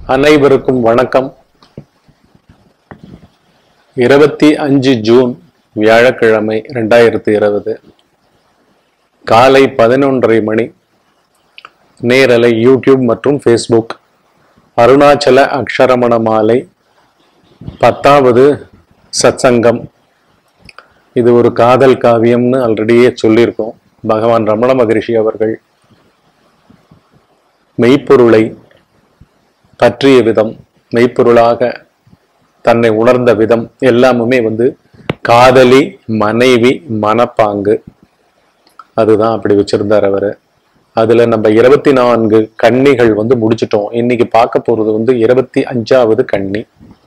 அனைவருக்கும் வணக்கம். 25 ஜூன் வியாழக்கிழமை 2020 காலை 11:30 மணி. நேரலை யூடியூப் மற்றும் ஃபேஸ்புக். அருணாச்சல அக்ஷரமண மாலை 10வது சத்சங்கம். இது ஒரு காதல் காவியம்னு ஆல்ரெடியே சொல்லியிருக்கோம். பகவான் ரமண மகரிஷி அவர்கள் மெய்ப்பொருளை பற்றிய விதம், மெய்ப்பொருளாக தன்னை உணர்ந்த விதம் எல்லாமுமே காதலி, மனைவி, மனப்பாங்கு, அதுதான் அப்படி வச்சிருந்தார் அவரு. அதுல நம்ம 24 கன்னிகள் முடிச்சிட்டோம். இன்னைக்கு பார்க்க போறது 25வது கன்னி.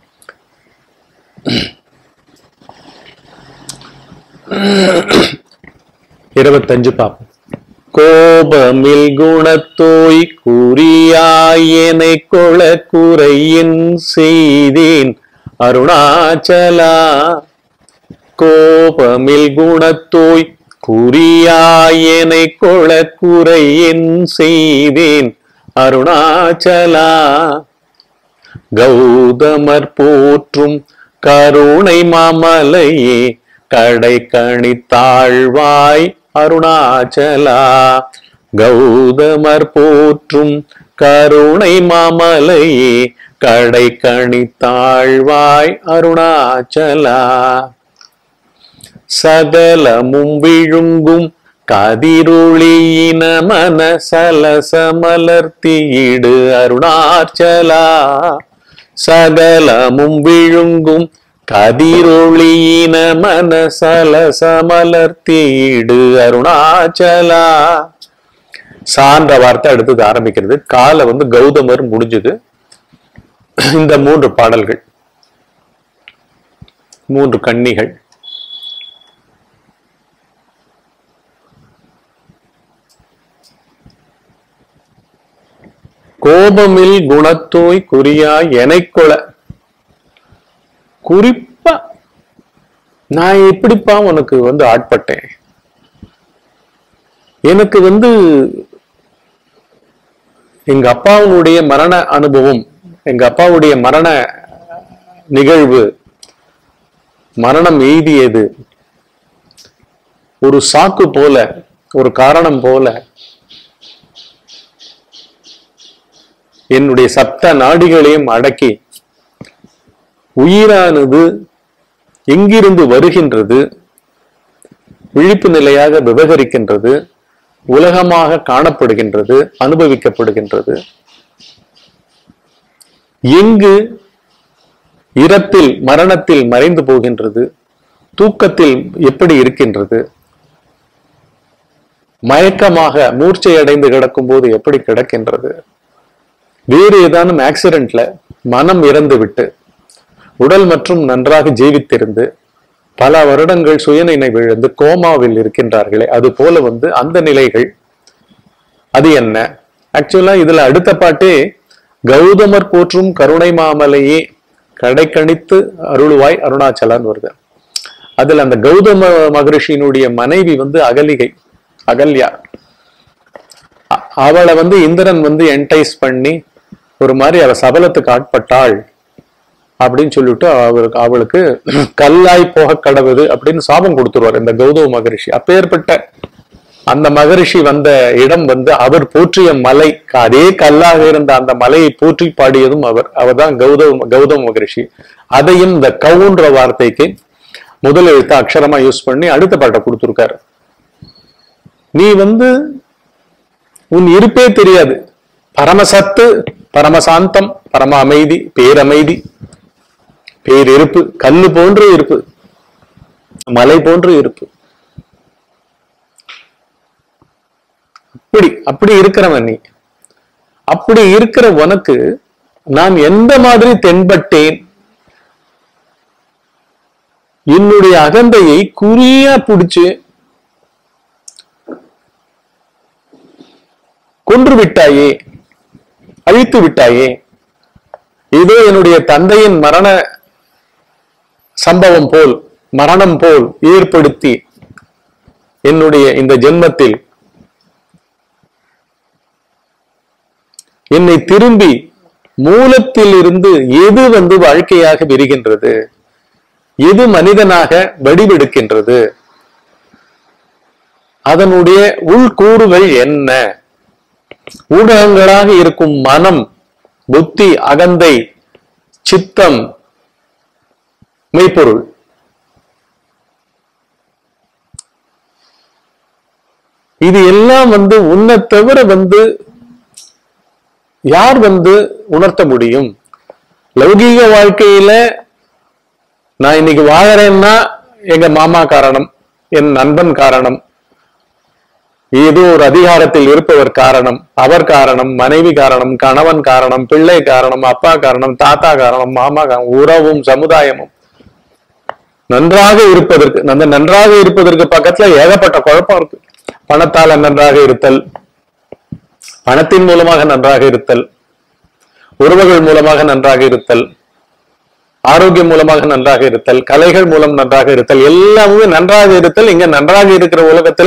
25 பார்ப்போம். கோபமில் குணத்தோய் குறியாயனை கொள குறையின் செய்தேன் அருணாச்சலா. கோபமில் குணத்தோய் குறியாயனை கொள குறையின் செய்தேன் அருணாச்சலா. கௌதமர் போற்றும் கருணை மாமலையே கடை கணித்தாழ்வாய் அருணாச்சலா. கௌதமர் போற்றும் கருணை மாமலையே கடை கணித்தாழ்வாய் அருணாச்சலா. சகலமும் விழுங்கும் கதிரொளியின மனசலசமலர்த்தியிடு அருணாச்சலா. சகலமும் விழுங்கும் கதிரொளியின மனசலசமலர்த்தியிடு அருணாச்சலா. சான்ற வார்த்தை அடுத்தது ஆரம்பிக்கிறது. கால கௌதமர் முடிஞ்சது. இந்த 3 பாடல்கள், 3 கன்னிகள். கோபமில் குணத்தோய் குறியா எனைக்கொள. குறிப்பா நான் எப்படிப்பா உனக்கு ஆட்பட்டேன்? எனக்கு எங்க அப்பாவுடைய மரண அனுபவம், எங்க அப்பாவுடைய மரண நிகழ்வு, மரணம் எய்தியது ஒரு சாக்கு போல, ஒரு காரணம் போல என்னுடைய சப்த நாடிகளையும் அடக்கி உயிரானது எங்கிருந்து வருகின்றது, விழிப்பு நிலையாக விவகரிக்கின்றது, உலகமாக காணப்படுகின்றது, அனுபவிக்கப்படுகின்றது, எங்கு இரத்தில் மரணத்தில் மறைந்து போகின்றது, தூக்கத்தில் எப்படி இருக்கின்றது, மயக்கமாக மூர்ச்சை அடைந்து கிடக்கும் போது எப்படி கிடக்கின்றது, வேறு ஏதானும் ஆக்சிடென்ட்ல மனம் இறந்து விட்டு உடல் மற்றும் நன்றாக ஜீவித்திருந்து பல வருடங்கள் சுயநினைவிழந்து கோமாவில் இருக்கின்றார்களே, அது போல அந்த நிலைகள். அது என்ன? ஆக்சுவலா இதுல அடுத்த பாட்டே கௌதமர் போற்றும் கருணை மாமலையே கடை கணித்து அருள்வாய் அருணாச்சலான்னு வருது. அதுல அந்த கௌதம மகரிஷியினுடைய மனைவி அகலிகை, அகல்யா. அவளை இந்திரன் என்டைஸ் பண்ணி ஒரு மாதிரி அவ சபலத்துக்கு ஆட்பட்டாள் அப்படின்னு சொல்லிட்டு அவளுக்கு கல்லாய் போக கடவுது அப்படின்னு சாபம் கொடுத்துருவார் இந்த கௌதம மகரிஷி. அப்பேற்பட்ட அந்த மகரிஷி வந்த இடம் அவர் போற்றிய மலை, அதே கல்லாக இருந்த அந்த மலையை போற்றி பாடியதும் அவர்தான் கௌதம மகரிஷி. அதையும் இந்த கவுன்ற வார்த்தைக்கு முதல் எழுத்த அக்ஷரமா யூஸ் பண்ணி அடுத்த பாட்டை கொடுத்துருக்காரு. நீ உன் இருப்பே தெரியாது, பரமசத்து, பரமசாந்தம், பரம அமைதி, பேரமைதி, பேரிருப்பு, கல்லு போன்று இருப்பு, மலை போன்று இருப்பு. அப்படி இருக்கிறவன் நீ. அப்படி இருக்கிற உனக்கு நான் எந்த மாதிரி தென்பட்டேன்? என்னுடைய அகந்தையை குறியா பிடிச்சு கொன்று விட்டாயே, அழித்து விட்டாயே. இதோ என்னுடைய தந்தையின் மரண சம்பவம் போல், மரணம் போல் ஏற்படுத்தி என்னுடைய இந்த ஜென்மத்தில் என்னை திரும்பி மூலத்தில் இருந்து எது வந்து வாழ்க்கையாக விரிகின்றது, எது மனிதனாக வடிவெடுக்கின்றது, அதனுடைய உள்கூறுகள் என்ன, ஊடகங்களாக இருக்கும் மனம், புத்தி, அகந்தை, சித்தம், மெய்ப்பொருள், இது எல்லாம் வந்து உன்னை தவிர வந்து யார் வந்து உணர்த்த முடியும்? லௌகீக வாழ்க்கையில நான் இன்னைக்கு வாழறேன்னா எங்க மாமா காரணம், என் நண்பன் காரணம், ஏதோ ஒரு அதிகாரத்தில் இருப்பவர் காரணம், அவர் காரணம், மனைவி காரணம், கணவன் காரணம், பிள்ளை காரணம், அப்பா காரணம், தாத்தா காரணம், மாமா காரணம், உறவும் சமுதாயமும். நன்றாக இருப்பதற்கு பக்கத்துல ஏகப்பட்ட குழப்பம் இருக்கு. பணத்தால நன்றாக இருத்தல், பணத்தின் மூலமாக நன்றாக இருத்தல், உறவுகள் மூலமாக நன்றாக இருத்தல், ஆரோக்கியம் மூலமாக நன்றாக இருத்தல், கலைகள் மூலம் நன்றாக இருத்தல், எல்லாமே நன்றாக இருத்தல். இங்க நன்றாக இருக்கிற உலகத்துல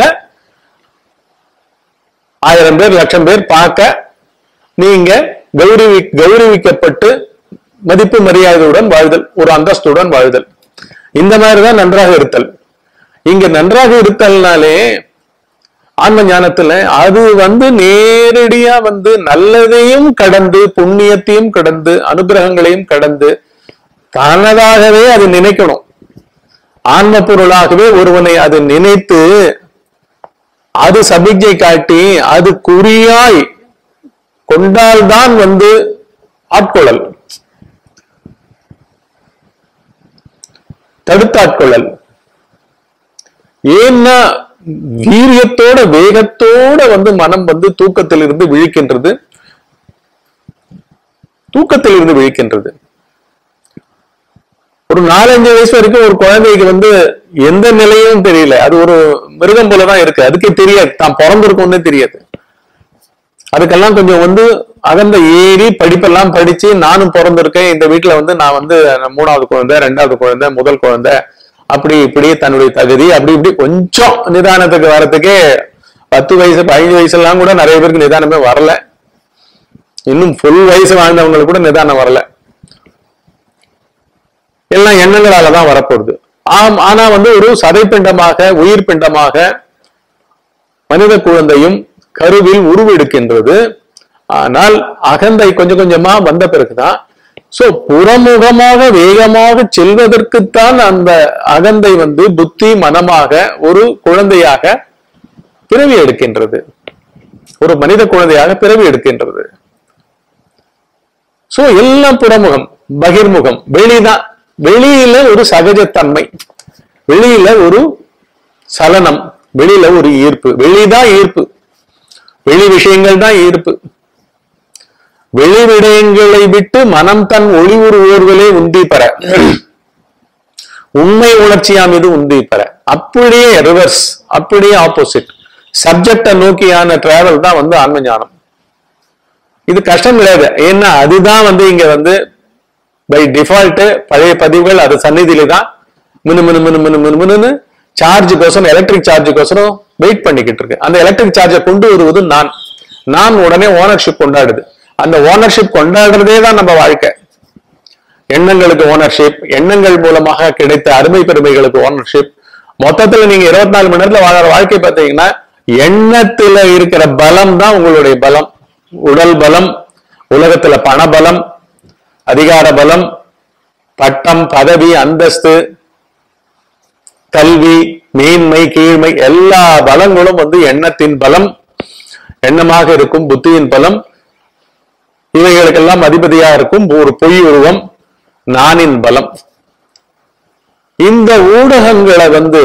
1000 பேர் 1,00,000 பேர் பார்க்க நீங்க கௌரவிக்கப்பட்டு மதிப்பு மரியாதையுடன் வாழ்தல், ஒரு அந்தஸ்துடன் வாழ்தல், இந்த மாதிரிதான் நன்றாக இருத்தல். இங்க நன்றாக இருத்தல்னாலே ஆன்ம ஞானத்துல அது வந்து நேரடியா வந்து நல்லதையும் கடந்து, புண்ணியத்தையும் கடந்து, அனுகிரகங்களையும் கடந்து தனதாகவே அது நினைக்கணும். ஆன்ம பொருளாகவே ஒருவனை அது நினைத்து, அது சமிக்ஞை காட்டி, அது குறியாய் கொண்டால்தான் வந்து ஆட்கொள்ளல், தடுத்தாட்கொள்ளல். ஏன்னா வீரியத்தோட வேகத்தோட வந்து மனம் வந்து தூக்கத்திலிருந்து விழிக்கின்றது. ஒரு 4-5 வயசு வரைக்கும் ஒரு குழந்தைக்கு வந்து எந்த நிலையும் தெரியல, அது ஒரு மிருகம் போலதான் இருக்கு, அதுக்கே தெரியாது தான் பிறந்திருக்கும்னு தெரியாது. அதுக்கெல்லாம் கொஞ்சம் வந்து அகந்த ஏறி படிப்பெல்லாம் படிச்சு, நானும் பிறந்திருக்கேன், இந்த வீட்டுல வந்து நான் வந்து 3வது குழந்தை, 2வது குழந்தை, முதல் குழந்தை, அப்படி இப்படி தன்னுடைய தகுதி அப்படி இப்படி கொஞ்சம் நிதானத்துக்கு வரத்துக்கே 10 வயசு 15 வயசு எல்லாம் கூட நிறைய பேருக்கு நிதானமே வரல. இன்னும் ஃபுல் வயசு வாழ்ந்தவங்களுக்கு கூட நிதானம் வரல. எல்லாம் எண்ணங்களாலதான் வரப்போகுது. ஆனா வந்து ஒரு சதைப்பிண்டமாக, உயிர் பிண்டமாக மனித குழந்தையும் கருவில் உருவெடுக்கின்றது. ஆனால் அகந்தை கொஞ்சம் கொஞ்சமா வந்த பிறகுதான், சோ புறமுகமாக வேகமாக செல்வதற்குத்தான் அந்த அகந்தை வந்து புத்தி மனமாக ஒரு குழந்தையாக பிறவி எடுக்கின்றது, ஒரு மனித குழந்தையாக பிறவி எடுக்கின்றது. சோ எல்லாம் புறமுகம், பகிர்முகம், வெளிதான். வெளியில ஒரு சகஜத்தன்மை, வெளியில ஒரு சலனம், வெளியில ஒரு ஈர்ப்பு. வெளிதான் ஈர்ப்பு, வெளி விஷயங்கள் தான் ஈர்ப்பு. வெளி விடயங்களை விட்டு மனம் தன் ஒளிவுறு ஓர்வலே உந்தி பெற, உண்மை உணர்ச்சியாம் இது உந்தி பெற. அப்படியே ரிவர்ஸ், அப்படியே ஆப்போசிட், சப்ஜெக்டை நோக்கியான டிராவல் தான் வந்து ஆன்ம ஞானம். இது கஷ்டம் கிடையாது. ஏன்னா அதுதான் வந்து இங்க வந்து பை டிஃபால்ட் பழைய பதிவுகள் அது சந்நிதியில தான் மினு மினு மினு மினு மினு மினு சார்ஜுக்கோசரம், எலக்ட்ரிக் சார்ஜுக்கோசரம் வெயிட் பண்ணிக்கிட்டு இருக்கு. அந்த எலக்ட்ரிக் சார்ஜை கொண்டு வருவது நான் உடனே ஓனர்ஷிப் கொண்டாடுது. அந்த ஓனர்ஷிப் கொண்டாடுறதே தான் நம்ம வாழ்க்கை. எண்ணங்களுக்கு ஓனர்ஷிப், எண்ணங்கள் மூலமாக கிடைத்த அருமை பெருமைகளுக்கு ஓனர்ஷிப். மொத்தத்துல நீங்க 24 மணி நேரத்துல வாழற வாழ்க்கை பார்த்தீங்கன்னா எண்ணத்துல இருக்கிற பலம் தான் உங்களுடைய பலம். உடல் பலம், உலகத்துல பண பலம், அதிகார பலம், பட்டம், பதவி, அந்தஸ்து, கல்வி, மேன்மை, கீழ்மை, எல்லா பலங்களும் வந்து எண்ணத்தின் பலம், எண்ணமாக இருக்கும் புத்தியின் பலம். இவைகளுக்கெல்லாம் அதிபதியா இருக்கும் ஒரு பொய் உருவம், நானின் பலம். இந்த ஊடகங்களை வந்து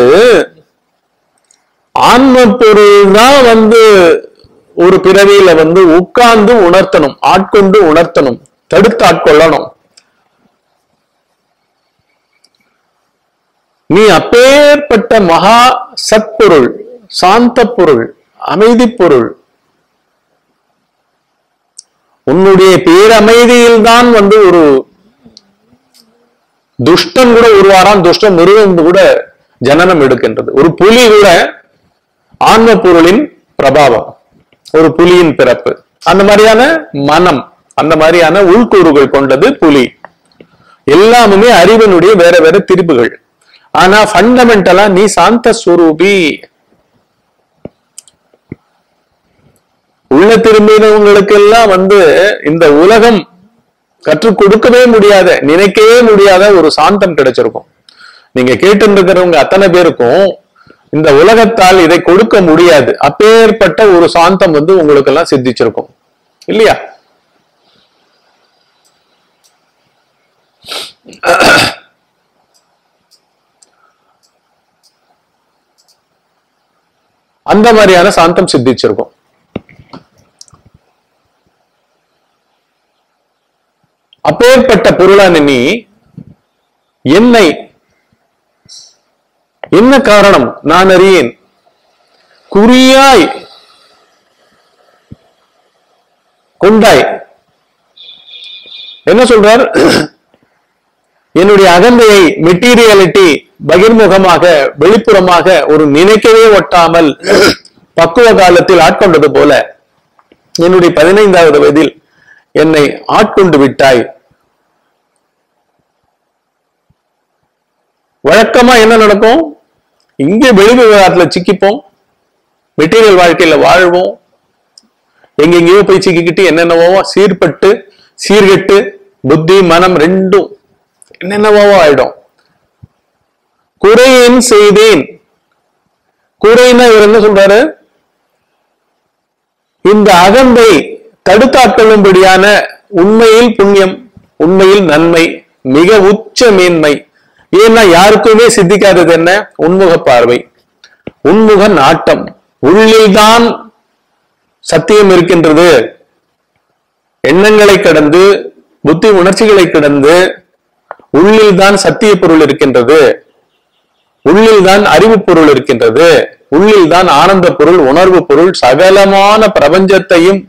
ஆன்ம பொருள் தான் வந்து ஒரு பிறவியில வந்து உட்கார்ந்து உணர்த்தணும், ஆட்கொண்டு உணர்த்தணும், தடுத்து ஆட்கொள்ளணும். நீ அப்பேற்பட்ட மகா சத்பொருள், சாந்த பொருள், அமைதி பொருள். உன்னுடைய பேரமைதியில் தான் வந்து ஒரு துஷ்டன் கூட உருவாரான், துஷ்ட மிருகம் கூட ஜனனம் எடுக்கின்றது. ஒரு புலி கூட ஆன்ம பொருளின் பிரபாவம், ஒரு புலியின் பிறப்பு. அந்த மாதிரியான மனம், அந்த மாதிரியான உள்கூறுகள் கொண்டது புலி. எல்லாமுமே அறிவனுடைய வேற வேற திரிபுகள். ஆனா ஃபண்டமெண்டலா நீ சாந்த ஸ்வரூபி. உள்ள திரும்பினவங்களுக்கு எல்லாம் இந்த உலகம் கற்றுக் கொடுக்கவே முடியாத, நினைக்கவே முடியாத ஒரு சாந்தம் கிடைச்சிருக்கும். நீங்க கேட்டு இருக்கிறவங்க அத்தனை பேருக்கும் இந்த உலகத்தால் இதை கொடுக்க முடியாது. அப்பேற்பட்ட ஒரு சாந்தம் உங்களுக்கு எல்லாம் சித்திச்சிருக்கும் இல்லையா? அந்த மாதிரியான சாந்தம் சித்திச்சிருக்கும். அப்பேற்பட்ட பொருளான நீ என்னை என்ன காரணம் நான் அறியேன் குறியாய் கொண்டாய். என்ன சொல்றார்? என்னுடைய அகந்தையை மெட்டீரியாலிட்டி பகிர்முகமாக வெளிப்புறமாக ஒரு நினைக்கவே ஒட்டாமல் பக்குவ காலத்தில் ஆட்கொண்டது போல என்னுடைய 15வது வயதில் என்னை ஆட்கொண்டு விட்டாய். வழக்கமா என்ன நடக்கும்? இங்கே வெளி விவகாரத்துல சிக்கிப்போம், மெட்டீரியல் வாழ்க்கையில வாழ்வோம், எங்கெங்கேயோ போய் சிக்கிக்கிட்டு என்னென்னவோ சீர்பட்டு சீர்கெட்டு புத்தி மனம் ரெண்டும் என்னென்னவோ ஆயிடும். குறையேன் செய்தேன். குறைன்னா இவர் என்ன சொல்றாரு? இந்த அகந்தை தடுத்தாட்கொள்ளும்படியான உண்மையில் புண்ணியம், உண்மையில் நன்மை, மிக உச்ச மேன்மை. ஏன்னா யாருக்குமே சித்திக்காதது என்ன? உன்முக பார்வை, உன்முக நாட்டம். உள்ளில்தான் சத்தியம் இருக்கின்றது. எண்ணங்களை கடந்து புத்தி உணர்ச்சிகளை கடந்து உள்ளில்தான் சத்திய பொருள் இருக்கின்றது. உள்ளில்தான் அறிவு பொருள் இருக்கின்றது. உள்ளில்தான் ஆனந்த பொருள், உணர்வு பொருள். சகலமான பிரபஞ்சத்தையும்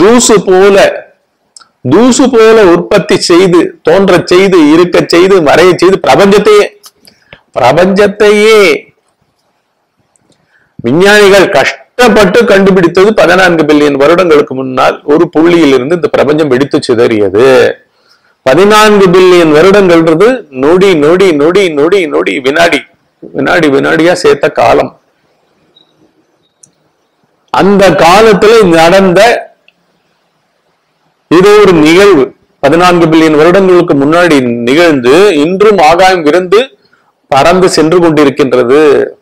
தூசு போல உற்பத்தி செய்து, தோன்ற செய்து, இருக்க செய்து, மறைய செய்து, பிரபஞ்சத்தையே விஞ்ஞானிகள் கஷ்டப்பட்டு கண்டுபிடித்தது 14 பில்லியன் வருடங்களுக்கு முன்னால் ஒரு புள்ளியில் இருந்து இந்த பிரபஞ்சம் வெடித்து சிதறியது. 14 பில்லியன் வருடங்கள்ன்றது நொடி நொடி நொடி நொடி நொடி வினாடி வினாடி வினாடியா சேர்த்த காலம். அந்த காலத்துல நடந்த இது ஒரு நிகழ்வு 14 பில்லியன் வருடங்களுக்கு முன்னாடி நிகழ்ந்து இன்றும் ஆகாயம் விருந்து பறந்து சென்று கொண்டிருக்கின்றது.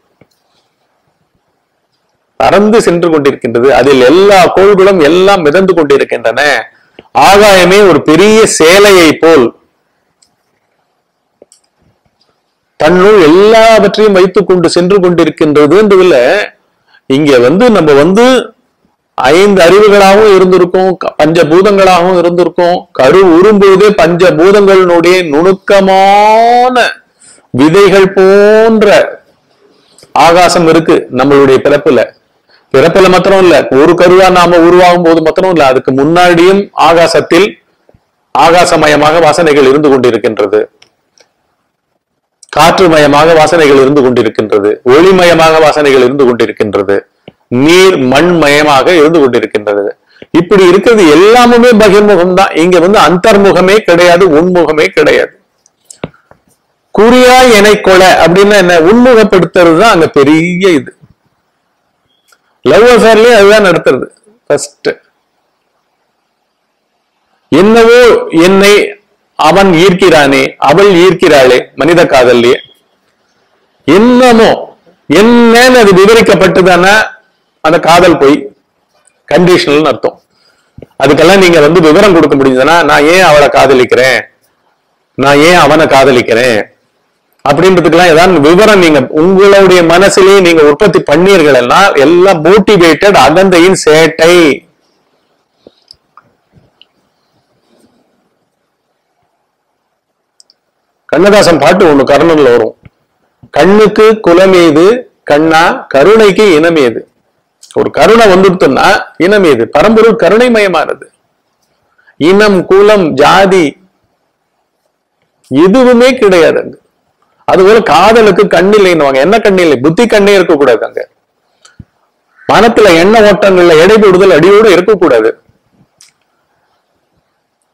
பறந்து சென்று கொண்டிருக்கின்றது. அதில் எல்லா கோள்களும் எல்லாம் மிதந்து கொண்டிருக்கின்றன. ஆகாயமே ஒரு பெரிய சேலையை போல் தன்னுள் எல்லாவற்றையும் வைத்துக் கொண்டு சென்று கொண்டிருக்கின்றதுன்றதுல இங்க நம்ம 5 அறிவுகளாகவும் இருந்திருக்கும், பஞ்சபூதங்களாகவும் இருந்திருக்கும். கரு உரும்போதே பஞ்சபூதங்களுடைய நுணுக்கமான விதைகள் போன்ற ஆகாசம் இருக்கு நம்மளுடைய பிறப்புல மாத்திரம் இல்ல, ஒரு கருவா நாம உருவாகும் போது மாத்திரம் இல்ல, அதுக்கு முன்னாடியும் ஆகாசத்தில் ஆகாசமயமாக வாசனைகள் இருந்து கொண்டிருக்கின்றது. காற்றுமயமாக வாசனைகள் இருந்து கொண்டிருக்கின்றது. ஒளிமயமாக வாசனைகள் இருந்து கொண்டிருக்கின்றது. நீர் மண்மயமாக இருந்து கொண்டிருக்கின்றது. இப்படி இருக்கிறது எல்லாமுமே பகிர்முகம் தான். இங்க அந்தர்முகமே கிடையாது, உண்முகமே கிடையாது. குறியா எனை கொலை அப்படின்னா என்ன? உண்முகப்படுத்துறது தான் அங்க பெரிய இது. லவ் அஃபேர்லயே அதுதான் நடத்துறது. ஃபர்ஸ்ட் என்னவோ என்னை அவன் ஈர்க்கிறானே, அவள் ஈர்க்கிறாளே, மனித காதல்லையே என்னமோ என்னன்னு அது விவரிக்கப்பட்டுதானே அந்த காதல் போய் கண்டிஷனல் அர்த்தம். அதுக்கெல்லாம் நீங்க விவரம் கொடுக்க முடியுதுன்னா, நான் ஏன் அவளை காதலிக்கிறேன், நான் ஏன் அவனை காதலிக்கிறேன் அப்படின்றதுக்கெல்லாம் ஏதாவது விவரம் நீங்க உங்களுடைய மனசிலேயே நீங்க உற்பத்தி பண்ணீர்கள்னா எல்லாம் மோட்டிவேட்டட் அகந்தையின் சேட்டை. கண்ணதாசன் பாட்டு ஒண்ணு கர்ணன்ல வரும். கண்ணுக்கு குலமேது கண்ணா, கருணைக்கு இனமேது. ஒரு கருணை வந்துடுத்துன்னா இனமேது, பரம்பொருள் கருணை மயமானது. இனம் குலம் ஜாதி எதுவுமே கிடையாது அங்க. அதுபோல காதலுக்கு கண்ணில்லைன்னு, என்ன கண்ணில்லை? புத்தி கண்ணே இருக்கக்கூடாது அங்க. மனத்துல எண்ண ஓட்டங்கள்ல எடைபடுதல் அடியோடு இருக்கக்கூடாது.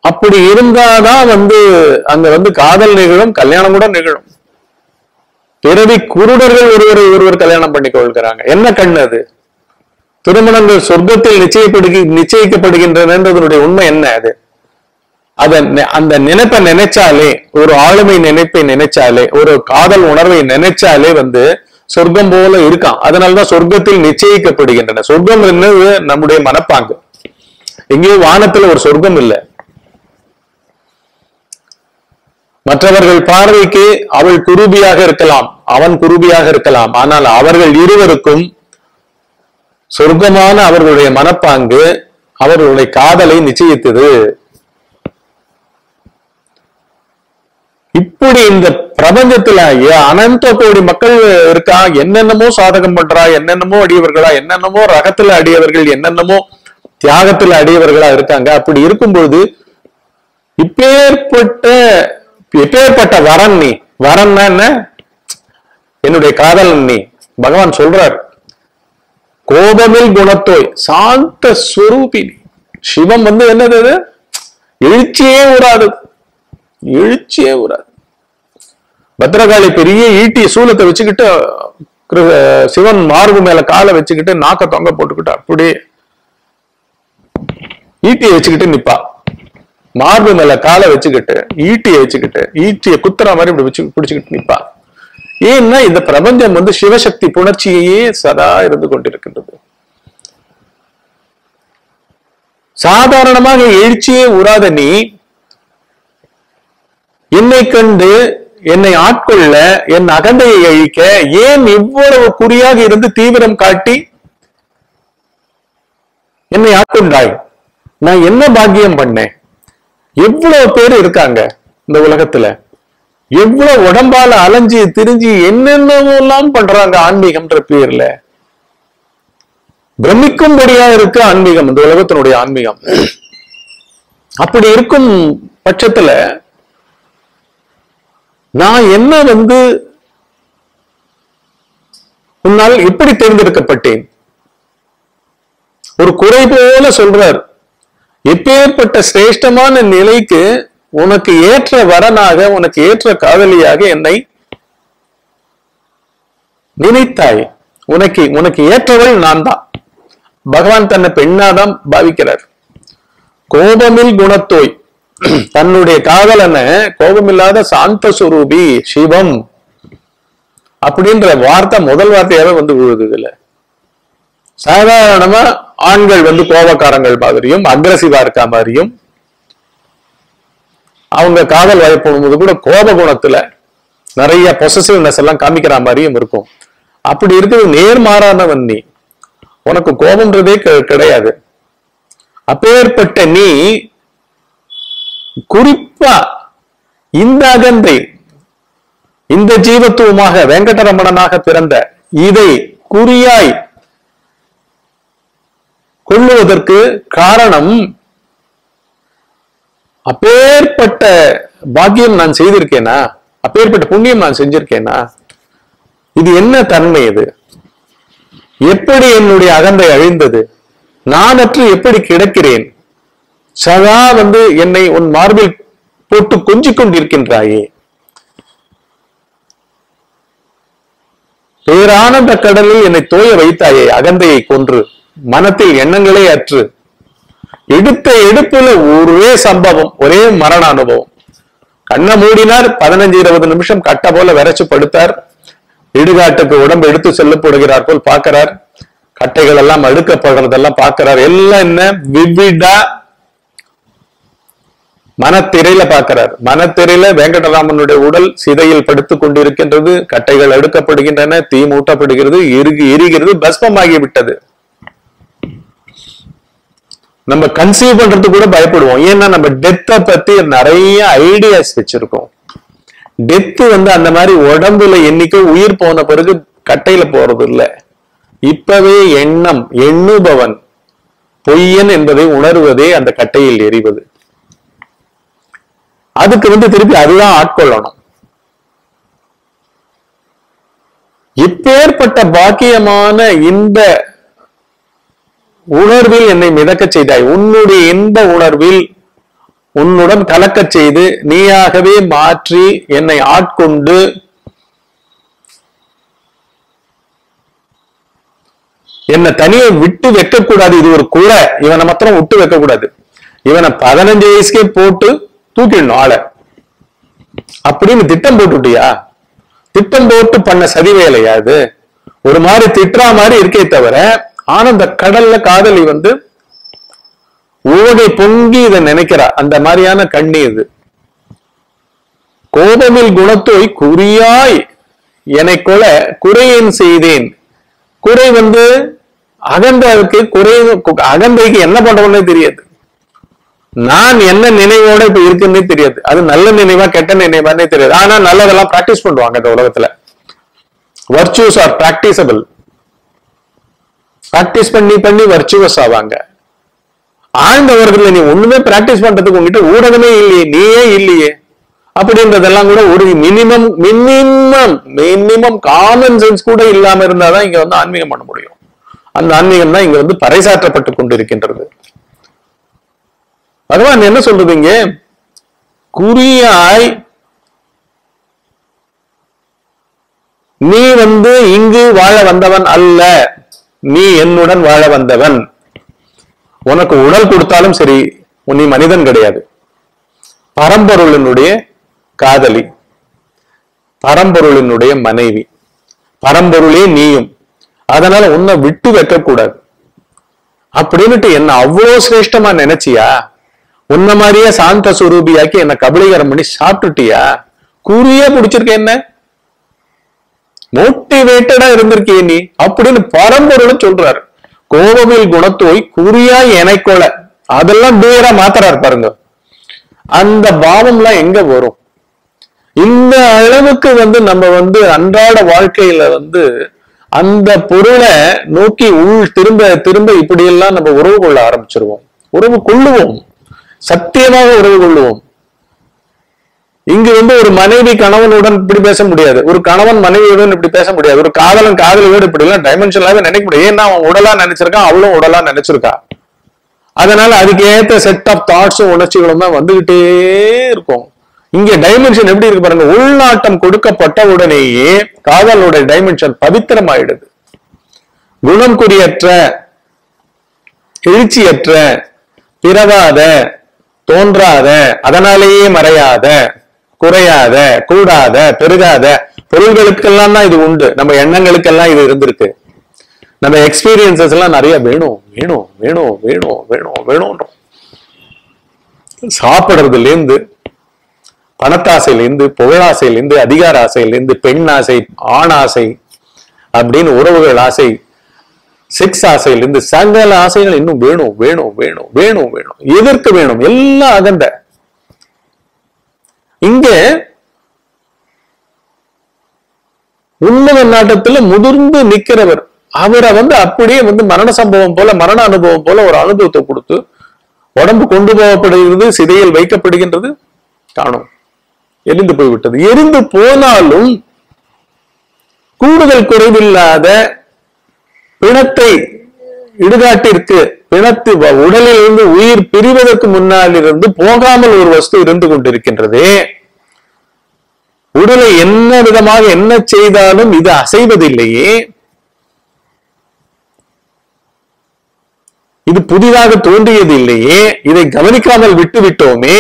அப்படி இருந்தாதான் அங்க காதல் நிகழும், கல்யாணம் கூட நிகழும். பிறவி குருடர்கள் ஒருவர் கல்யாணம் பண்ணிக் கொள்கிறாங்க. என்ன கண்ணு அது? திருமணங்கள் சொர்க்கத்தில் நிச்சயிக்கப்படுகின்றனன்றதனுடைய உண்மை என்ன? அது அந்த நினைப்பை நினைச்சாலே, ஒரு ஆளுமை நினைப்பை நினைச்சாலே, ஒரு காதல் உணர்வை நினைச்சாலே சொர்க்கம் போல இருக்கான். அதனாலதான் சொர்க்கத்தில் நிச்சயிக்கப்படுகின்றன. சொர்க்கம் என்னது? நம்முடைய மனப்பாங்கு. எங்கேயோ வானத்துல ஒரு சொர்க்கம் இல்லை. மற்றவர்கள் பார்வைக்கு அவள் குரூபியாக இருக்கலாம், அவன் குரூபியாக இருக்கலாம். ஆனால் அவர்கள் இருவருக்கும் சொர்க்கமான அவர்களுடைய மனப்பாங்கு அவர்களுடைய காதலை நிச்சயித்தது. இப்படி இந்த பிரபஞ்சத்துல அனந்த கோடி மக்கள் இருக்கா, என்னென்னமோ சாதகம் பண்றா, என்னென்னமோ அடியவர்களா, என்னென்னமோ ரகத்துல அடியவர்கள், என்னென்னமோ தியாகத்துல அடியவர்களா இருக்காங்க. அப்படி இருக்கும்போது எப்பேற்பட்ட வரன் நீ, வரன்னா என்ன? என்னுடைய காதலன் நீ. பகவான் சொல்றார், கோபமில் குணத்தோய் சாந்த ஸ்வரூபினி. சிவம் என்னது? எழுச்சியே உறாது, எழுச்சியே உறாது. பத்ரகாளி பெரிய ஈட்டி சூலத்தை வச்சுக்கிட்டு சிவன் மார்பு மேல காலை வச்சுக்கிட்டு நாக்க தொங்க போட்டுக்கிட்டு அப்படியே ஈட்டியை வச்சுக்கிட்டு நிப்பா. மார்பு மேல காலை வச்சுக்கிட்டு ஈட்டியை குத்துற மாதிரி இப்படி பிடிச்சுக்கிட்டு நிப்பா. ஏன்னா இந்த பிரபஞ்சம் சிவசக்தி புணர்ச்சியே சதா இருந்து கொண்டிருக்கின்றது. சாதாரணமாக எழுச்சியே உறாத நீ என்னை கண்டு என்னை ஆட்கொள்ள, என் அகந்தையை அழிக்க ஏன் இவ்வளவு குறியாக இருந்து தீவிரம் காட்டி என்னை ஆட்கொண்டாய்? நான் என்ன பாக்கியம் பண்ணேன்? எவ்வளவு பேர் இருக்காங்க இந்த உலகத்துல, எவ்வளவு உடம்பால அலைஞ்சி திரிஞ்சு என்னென்னலாம் பண்றாங்க ஆன்மீகம்ன்ற பேர்ல. பிரமிக்கும்படியா இருக்கு ஆன்மீகம், இந்த உலகத்தினுடைய ஆன்மீகம். அப்படி இருக்கும் பட்சத்துல நான் என்ன உன்னால் எப்படி தேர்ந்தெடுக்கப்பட்டேன்? ஒரு குறை போல சொல்றார். எப்பேற்பட்ட சிரேஷ்டமான நிலைக்கு உனக்கு ஏற்ற வரனாக, உனக்கு ஏற்ற காதலியாக என்னை நினைத்தாய். உனக்கு ஏற்றவள் நான் தான். பகவான் தன்னை பெண்ணாதான் பாவிக்கிறார். கோபமில் குணத்தோய், தன்னுடைய காதலனை கோபமில்லாத சாந்த சுரூபி சிவம் அப்படின்ற வார்த்தை முதல் வார்த்தையாவே விழுது. இதுல சாதாரணமா ஆண்கள் கோபக்காரங்கள் மாதிரியும் அக்ரசிவா இருக்கா மாதிரியும், அவங்க காதல் வயப்படும்போது கூட கோப குணத்துல நிறைய பொசசிவ்னஸ் எல்லாம் காமிக்கிற மாதிரியும் இருக்கும். அப்படி இருக்கிறது நேர்மாறானவன் நீ. உனக்கு கோபம்ன்றதே கிடையாது. அப்பேற்பட்ட நீ குறிப்பா இந்த அகந்தை, இந்த ஜீவத்துவமாக வெங்கடரமணனாக பிறந்த இதை குறியாய் கொள்ளுவதற்கு காரணம், அப்பேற்பட்ட பாக்கியம் நான் செய்திருக்கேனா, அப்பேற்பட்ட புண்ணியம் நான் செஞ்சிருக்கேனா? இது என்ன தன்மை? இது எப்படி என்னுடைய அகந்தை அழிந்தது? நானற்று எப்படி கிடக்கிறேன்? சதா என்னை உன் மார்பில் போட்டு கொஞ்சிக் கொண்டிருக்கின்றாயே. பேரானந்த கடலில் என்னை தோய வைத்தாயே, அகந்தையை கொன்று மனத்தில் எண்ணங்களே அற்று. எடுத்த எடுப்புல ஒரே சம்பவம், ஒரே மரண அனுபவம். கண்ணை மூடினார், 15-20 நிமிஷம் கட்ட போல விரைச்சு படுத்தார். இடுகாட்டுக்கு உடம்பு எடுத்து செல்லப்படுகிறார் போல் பார்க்கிறார். கட்டைகள் எல்லாம் அடுக்கப்படுறதெல்லாம் பார்க்கிறார். எல்லாம் என்ன விவிடா மனத்திரையில பார்க்கிறார். மனத்திரையில வெங்கடராமனுடைய உடல் சிதையில் படுத்துக் கொண்டிருக்கின்றது. கட்டைகள் அடுக்கப்படுகின்றன, தீ மூட்டப்படுகிறது, எரிகிறது, பஸ்மமாகி விட்டது. நம்ம கன்சீவ் பண்றது கூட பயப்படுவோம். ஏன்னா நம்ம டெத்தை பத்தி நிறைய ஐடியாஸ் வச்சிருக்கோம். டெத்து அந்த மாதிரி உடம்புல என்னைக்கோ உயிர் போன பிறகு கட்டையில போறது இல்லை. இப்பவே எண்ணுபவன் பொய்யன் என்பதை உணர்வதே அந்த கட்டையில் எரிவது. அதுக்கு திருப்பி அதுதான் ஆட்கொள்ளணும். இப்பேற்பட்ட பாக்கியமான இந்த உணர்வில் என்னை மிதக்க செய்தாய். உன்னுடைய இன்ப உணர்வில் உன்னுடன் கலக்கச் செய்து நீயாகவே மாற்றி என்னை ஆட்கொண்டு என்னை தனியை விட்டு வைக்கக்கூடாது. இது ஒரு குறை, இவனை மாத்திரம் விட்டு வைக்க கூடாது. இவனை 15 வயசுக்கே போட்டு தூக்கிடணும் ஆளை அப்படின்னு திட்டம் போட்டுட்டியா? திட்டம் போட்டு பண்ண சதி வேலையா அது? ஒரு மாதிரி திட்டுறா மாதிரி இருக்கே தவிர, ஆனந்த கடல்ல காதலி ஓடை பொங்கி இதை நினைக்கிறா. அந்த மாதிரியான கண்ணி இது. கோபமில் குணத்தோய் குறியாய் என்னை கொல குறையேன் செய்தேன். குறை அகந்தைக்கு அகந்தைக்கு என்ன பண்றோம்னே தெரியாது. நான் என்ன நினைவோட இப்ப இருக்குன்னே தெரியாது. அது நல்ல நினைவா கெட்ட நினைவானே தெரியாது. ஆனா நல்லதெல்லாம் பிராக்டிஸ் பண்ணுவாங்க இந்த உலகத்துல. Virtuous R பிராக்டிசபிள். பிராக்டிஸ் பண்ணி பண்ணி வர்ச்சுவஸ் ஆவாங்க. ஆழ்ந்தவர்கள் நீ ஒண்ணுமே பிராக்டிஸ் பண்றதுக்கு உங்ககிட்ட ஊடகமே இல்லையே, நீயே இல்லையே அப்படின்றதெல்லாம் கூட ஒரு minimum minimum minimum common sense கூட இல்லாம இருந்தாதான் இங்க ஆன்மீகம் பண்ண முடியும். அந்த ஆன்மீகம் தான் இங்க பறைசாற்றப்பட்டு கொண்டிருக்கின்றது. பகவான் என்ன சொல்றது இங்க? குறியாய் நீ இங்கு வாழ வந்தவன் அல்ல, நீ என்னுடன் வாழ வந்தவன். உனக்கு உடல் கொடுத்தாலும் சரி, நீ மனிதன் கிடையாது. பரம்பொருளினுடைய காதலி, பரம்பொருளினுடைய மனைவி, பரம்பொருளே நீயும். அதனால உன்னை விட்டு வைக்க கூடாது அப்படின்னுட்டு என்ன அவ்வளவு சிரேஷ்டமா நினைச்சியா? உன்ன மாதிரியே சாந்த சுரூபியாக்கி என்ன கபலீகரம் பண்ணி சாப்பிட்டுட்டியா? குறியா பிடிச்சிருக்க, என்ன மோட்டிவேட்டடா இருந்திருக்கிய நீ அப்படின்னு பரம்பொருள் சொல்றாரு. கோபமில் குணத்தோய் குறியா எனக்கொல, அதெல்லாம் தூரா மாத்துறாரு பாருங்க. அந்த பாவம்லாம் எங்க வரும்? இந்த அளவுக்கு நம்ம அன்றாட வாழ்க்கையில அந்த பொருளை நோக்கி திரும்ப திரும்ப இப்படி எல்லாம் நம்ம உறவு கொள்ள ஆரம்பிச்சிருவோம். உறவு கொள்ளுவோம், சத்தியமாக உறவு கொள்ளுவோம். இங்கு ஒரு மனைவி கணவனுடன் இப்படி பேச முடியாது, ஒரு கணவன் மனைவியுடன் இப்படி பேச முடியாது, ஒரு காதலன் காதலியோடு இப்படி எல்லாம் டைமென்ஷனாவே நினைக்க முடியாது. ஏன்னா அவன் உடலா நினைச்சிருக்கான், அவளும் உடலா நினைச்சிருக்கா. அதனால அதுக்கு ஏத்த செட் ஆஃப் தாட்ஸும் உணர்ச்சிகளும் தான் வந்துகிட்டே இருக்கும். இங்க டைமென்ஷன் எப்படி இருக்கு பாருங்க. உள்நாட்டம் கொடுக்கப்பட்ட உடனேயே காதலோட டைமென்ஷன் பவித்திரமாயிடுது. குணம் குறியற்ற, எழுச்சியற்ற, பிறவாத, தோன்றாத, அதனாலேயே மறையாத, குறையாத, கூடாத, பெருகாத பொருள்களுக்கெல்லாம் தான் இது உண்டு. நம்ம எண்ணங்களுக்கெல்லாம் இது இருந்திருக்கு. நம்ம எக்ஸ்பீரியன்சஸ் எல்லாம் நிறைய வேணும் வேணும் வேணும் வேணும் வேணும் வேணும்ன்றோம். சாப்பிடுறதுல இருந்து, பணத்தாசையிலிருந்து, புகழாசையிலிருந்து, அதிகார ஆசையிலிருந்து, பெண் ஆசை, ஆண் ஆசை அப்படின்னு உறவுகள் ஆசை, செக்ஸ் ஆசையிலிருந்து சகல ஆசைகள் இன்னும் வேணும் வேணும் வேணும் வேணும் வேணும். எதற்கு வேணும்? எல்லாம் அகந்த. இங்க உன்னத நாட்டத்துல முதிர்ந்து நிக்கிறவர், அவரை அப்படியே மரண சம்பவம் போல, மரண அனுபவம் போல ஒரு அனுபவத்தை கொடுத்து உடம்பு கொண்டு போகப்படுகிறது, சிதையில் வைக்கப்படுகின்றது, காணும் எரிந்து போய்விட்டது. எரிந்து போனாலும் கூடுதல் குறைவில்லாத பிணத்தை இடுகாட்டிற்கு, பிணத்து உடலில் இருந்து உயிர் பிரிவதற்கு முன்னால் இருந்து போகாமல் ஒரு வஸ்து இருந்து கொண்டிருக்கின்றதே. உடலை என்ன விதமாக என்ன செய்தாலும் இது அசைவதில்லையே, இது புதிதாக தோன்றியது இல்லையே, இதை கவனிக்காமல் விட்டு விட்டோமே.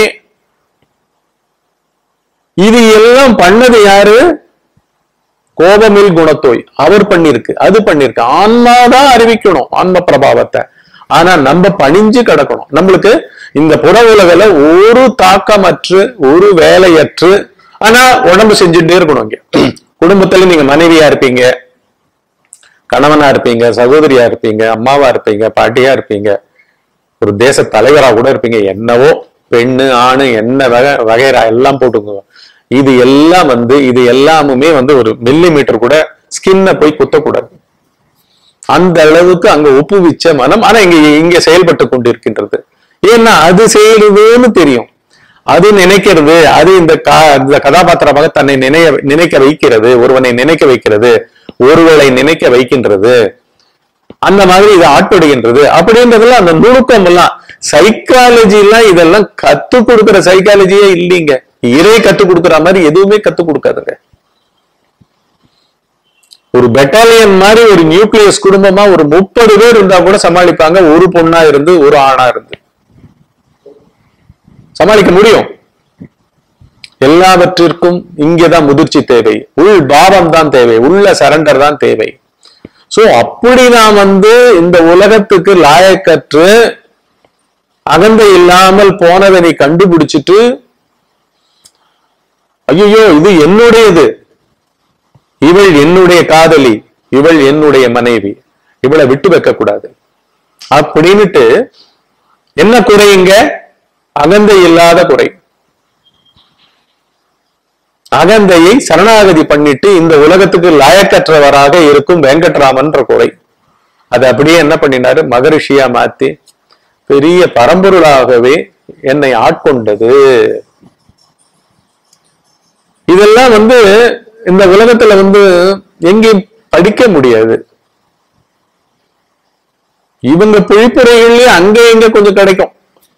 இது எல்லாம் பண்ணது யாரு? கோபமில் குணத்தோய் அவர் பண்ணிருக்கு, அது பண்ணிருக்கு. ஆன்மாதான் அறிவிக்கணும் ஆன்ம பிரபாவத்தை. ஆனா நம்ம பணிஞ்சு கிடக்கணும். நம்மளுக்கு இந்த புற உலகில ஒரு தாக்கமற்று, ஒரு வேலையற்று, ஆனா உடம்பு செஞ்சுட்டே இருக்கணும். இங்க குடும்பத்துல நீங்க மனைவியா இருப்பீங்க, கணவனா இருப்பீங்க, சகோதரியா இருப்பீங்க, அம்மாவா இருப்பீங்க, பாட்டியா இருப்பீங்க, ஒரு தேச தலைவரா கூட இருப்பீங்க. என்னவோ பெண்ணு ஆணு என்ன வகைரா எல்லாம் போட்டுங்க. இது எல்லாம் இது எல்லாமுமே ஒரு மில்லிமீட்டர் கூட ஸ்கின்ன போய் குத்தக்கூடாது. அந்த அளவுக்கு அங்க ஒப்புவிச்ச மனம் ஆனா இங்க செயல்பட்டு கொண்டிருக்கின்றது. ஏன்னா அது செய்யறதுன்னு தெரியும், அது நினைக்கிறது, அது இந்த கதாபாத்திரமாக தன்னை நினைக்க வைக்கிறது, ஒருவனை நினைக்க வைக்கிறது, ஒருவரை நினைக்க வைக்கின்றது. அந்த மாதிரி இது ஆட்படுகின்றது அப்படின்றதுல அந்த நுணுக்கம் எல்லாம் சைக்காலஜி எல்லாம் இதெல்லாம் கத்து கொடுக்கிற சைக்காலஜியே இல்லைங்க. இறை கத்து கொடுக்கிற மாதிரி எதுவுமே கத்து கொடுக்காதுங்க. ஒரு பெட்டாலியன் மாதிரி ஒரு நியூக்ளியஸ் குடும்பமா ஒரு 30 பேர் இருந்தா கூட சமாளிப்பாங்க. ஒரு பொண்ணா இருந்து ஒரு ஆணா இருந்து சமாளிக்க முடியும். எல்லாவற்றிற்கும் இங்கேதான் முதிர்ச்சி தேவை, உள் பாவம் தான் தேவை, உள்ள சரண்டர் தான் தேவை. சோ அப்படி நான் இந்த உலகத்துக்கு லாயக்கற்று அகந்தை இல்லாமல் போனதை கண்டுபிடிச்சிட்டு ஐயோ இது என்னுடையது, இவள் என்னுடைய காதலி, இவள் என்னுடைய மனைவி, இவளை விட்டு வைக்க கூடாது அப்படின்னுட்டு என்ன குறைங்க? அகந்தை இல்லாத குறை. அகந்தையை சரணாகதி பண்ணிட்டு இந்த உலகத்துக்கு லாயக்கற்றவராக இருக்கும் வெங்கட்ராமன்ற குறை. அது அப்படியே என்ன பண்ணினாரு? மகரிஷியா மாத்தி பெரிய பரம்பொருளாகவே என்னை ஆட்கொண்டது. இதெல்லாம் இந்த உலகத்துல எங்கேயும் படிக்க முடியாது. இவங்க பொழிப்புரைகள்லயே அங்க எங்க கொஞ்சம் கிடைக்கும்.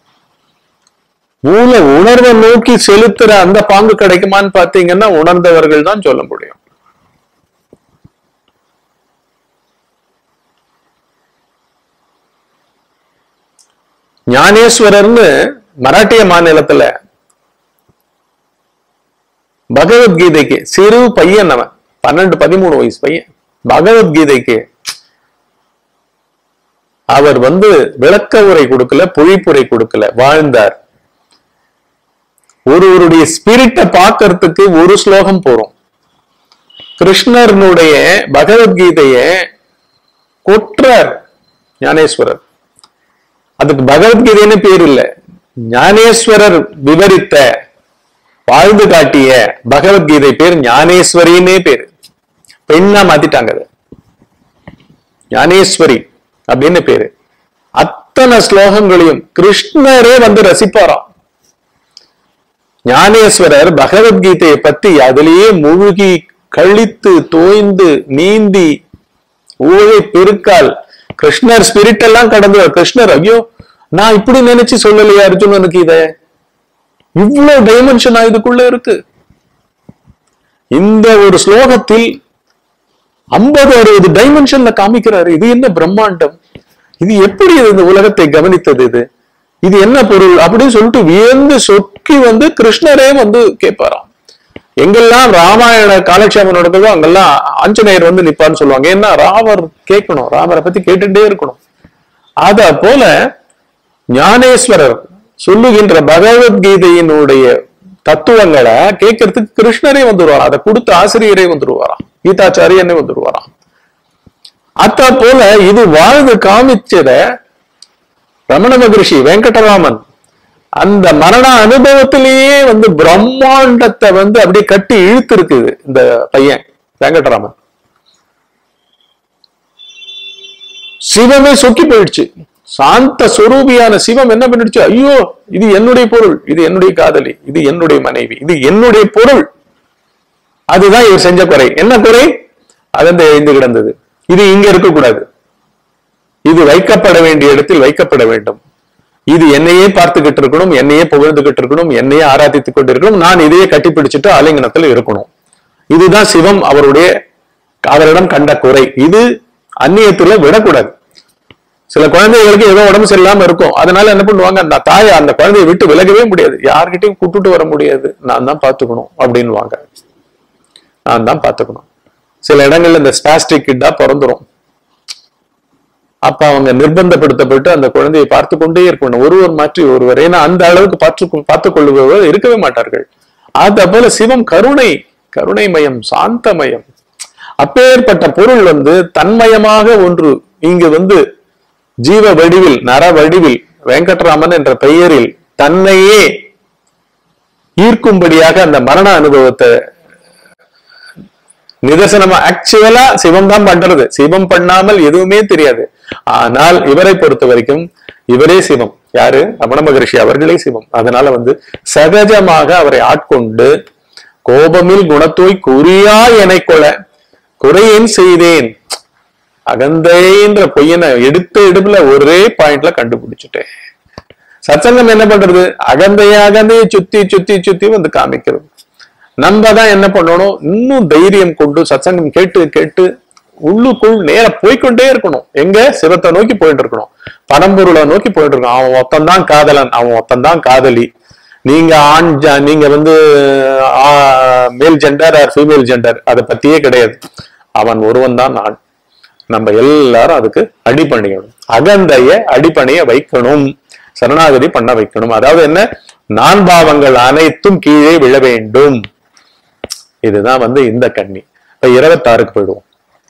மூல உணர்வை நோக்கி செலுத்துற அந்த பாங்கு கிடைக்குமான்னு பாத்தீங்கன்னா உணர்ந்தவர்கள் தான் சொல்ல முடியும். ஞானேஸ்வரர்னு மராட்டிய மாநிலத்துல பகவத்கீதைக்கு சிறு பையன், அவன் 12-13 வயசு பையன், பகவத்கீதைக்கு அவர் விளக்க உரை கொடுக்கல, பொழிப்புரை கொடுக்கல, வாழ்ந்தார். ஒருவருடைய ஸ்பிரிட்டை பார்க்கறதுக்கு ஒரு ஸ்லோகம் போறோம். கிருஷ்ணனுடைய பகவத்கீதைய கொற்றார் ஞானேஸ்வரர். அதுக்கு பகவத்கீதைன்னு பேர் இல்ல, ஞானேஸ்வரர் விவரித்த வாழ்ந்து காட்டிய பகவத்கீதை பேர் ஞானேஸ்வரின்னே பேரு. பெண்ணா மாத்திட்டாங்க, ஞானேஸ்வரி அப்படின்னு பேரு. அத்தனை ஸ்லோகங்களையும் கிருஷ்ணரே ரசிப்பாராம். ஞானேஸ்வரர் பகவத்கீதையை பத்தி அதிலேயே முழுகி கழித்து தோய்ந்து நீந்தி ஊழை பெருக்கால் கிருஷ்ணர் ஸ்பிரிட் எல்லாம் கடந்து கிருஷ்ணர் ஐயோ நான் இப்படி நினைச்சு சொல்லலையா அர்ஜுனனுக்கு, இத இவ்வளவு டைமென்ஷன் இதுக்குள்ள இருக்கு. இந்த ஒரு ஸ்லோகத்தில் 50-60 டைமென்ஷன்ல காமிக்கிறாரு. இது என்ன பிரம்மாண்டம், இது எப்படி இந்த உலகத்தை கவனித்தது, இது என்ன பொருள் அப்படின்னு சொல்லிட்டு வியந்து சொக்கி கிருஷ்ணரே கேட்பாராம். எங்கெல்லாம் ராமாயண காலட்சேபம் நடக்குதோ அங்கெல்லாம் ஆஞ்சநேயர் நிப்பான்னு சொல்லுவாங்க. ஏன்னா ராமர் கேட்கணும், ராமரை பத்தி கேட்டுட்டே இருக்கணும். அத போல ஞானேஸ்வரர் சொல்லுகின்ற பகவத்கீதையினுடைய தத்துவங்களை கேட்கறதுக்கு கிருஷ்ணரே வந்துருவாராம். அதை கொடுத்த ஆசிரியரே வந்துருவாராம், கீதாச்சாரியனே வந்துருவாராம். அத போல இது வாழ்ந்து காமிச்சத ரமண மகரிஷி வெங்கடராமன் அந்த மரண அனுபவத்திலேயே பிரம்மாண்டத்தை அப்படியே கட்டி இழுத்து இருக்குது இந்த பையன் வெங்கடராமன். சிவமே சொக்கி போயிடுச்சு. சாந்த சொரூபியான சிவம் என்ன பண்ணிடுச்சு, ஐயோ இது என்னுடைய பொருள், இது என்னுடைய காதலி, இது என்னுடைய மனைவி, இது என்னுடைய பொருள். அதுதான் இவர் செஞ்ச குறை. என்ன குறை? அது எழுந்து கிடந்தது. இது இங்க இருக்கக்கூடாது, இது வைக்கப்பட வேண்டிய இடத்தில் வைக்கப்பட வேண்டும். இது என்னையே பார்த்துக்கிட்டு இருக்கணும், என்னையே புகழ்ந்துகிட்டு இருக்கணும், என்னையே ஆராதித்துக் கொண்டிருக்கணும், நான் இதையே கட்டிப்பிடிச்சிட்டு ஆலிங்கனத்தில் இருக்கணும். இதுதான் சிவம் அவரிடம் கண்ட குறை. இது அந்நியத்துல விடக்கூடாது. சில குழந்தைகளுக்கு ஏதோ உடம்பு சரியில்லாம இருக்கும், அதனால என்ன பண்ணுவாங்க, அந்த தாயை அந்த குழந்தையை விட்டு விலகவே முடியாது, யார்கிட்டையும் கூட்டுட்டு வர முடியாது, நான் தான் பாத்துக்கணும் அப்படின்வாங்க. நான் தான் பாத்துக்கணும். சில இடங்கள்ல இந்த ஸ்பாஸ்டிக் கிட்டா பிறந்துரும். அப்ப அவங்க நிர்பந்தப்படுத்தப்பட்டு அந்த குழந்தையை பார்த்து கொண்டே இருக்கணும், ஒருவர் மாற்றி ஒருவர். ஏன்னா அந்த அளவுக்கு பார்த்துக் கொள்ளுபவர் இருக்கவே மாட்டார்கள். அத போல சிவம் கருணைமயம், சாந்தமயம். அப்பேற்பட்ட பொருள் தன்மயமாக ஒன்று இங்கு ஜீவ வடிவில், நர வடிவில் வெங்கட்ராமன் என்ற பெயரில் தன்னையே ஈர்க்கும்படியாக அந்த மரண அனுபவத்தை நிதர்சனமா ஆக்சுவலா சிவம் தான் பண்றது. சிவம் பண்ணாமல் எதுவுமே தெரியாது. ஆனால் இவரை பொறுத்த வரைக்கும் இவரே சிவம். யாரு? ரமண மகரிஷி அவர்களே சிவம். அதனால சகஜமாக அவரை ஆட்கொண்டு கோபமில் குணத்தோய் குறியா என கொல குறையேன் செய்தேன் அகந்தைன்ற பொய்யனை எடுத்த எடுப்புல ஒரே பாயிண்ட்ல கண்டுபிடிச்சிட்டேன். சத்சங்கம் என்ன பண்றது? அகந்தைய சுத்தி சுத்தி சுத்தி வந்து காமிக்கிறது. நம்ம தான் என்ன பண்ணணும், இன்னும் தைரியம் கொண்டு சத்சங்கம் கேட்டு கேட்டு உள்ளுக்குள் நேர போய்கொண்டே இருக்கணும். எங்க? சிவத்தை நோக்கி போயிட்டு இருக்கணும், பரம்பொருளை நோக்கி போயிட்டு இருக்கணும். அவன் ஒத்தந்தான் காதலன், அவன் ஒத்தந்தான் காதலி. நீங்க நீங்க வந்து மேல் ஜெண்டர் ஆர் ஃபீமேல் ஜெண்டர் அதை பத்தியே கிடையாது. அவன் ஒருவன் தான் நான். நம்ம எல்லாரும் அதுக்கு அடிபணியணும். அகந்தைய அடிபணிய வைக்கணும், சரணாகதி பண்ண வைக்கணும். அதாவது என்ன? நான் பாவங்கள் அனைத்தும் கீழே விழ வேண்டும். இதுதான் வந்து இந்த கன்னி. இப்ப 26க்கு போயிடுவோம்.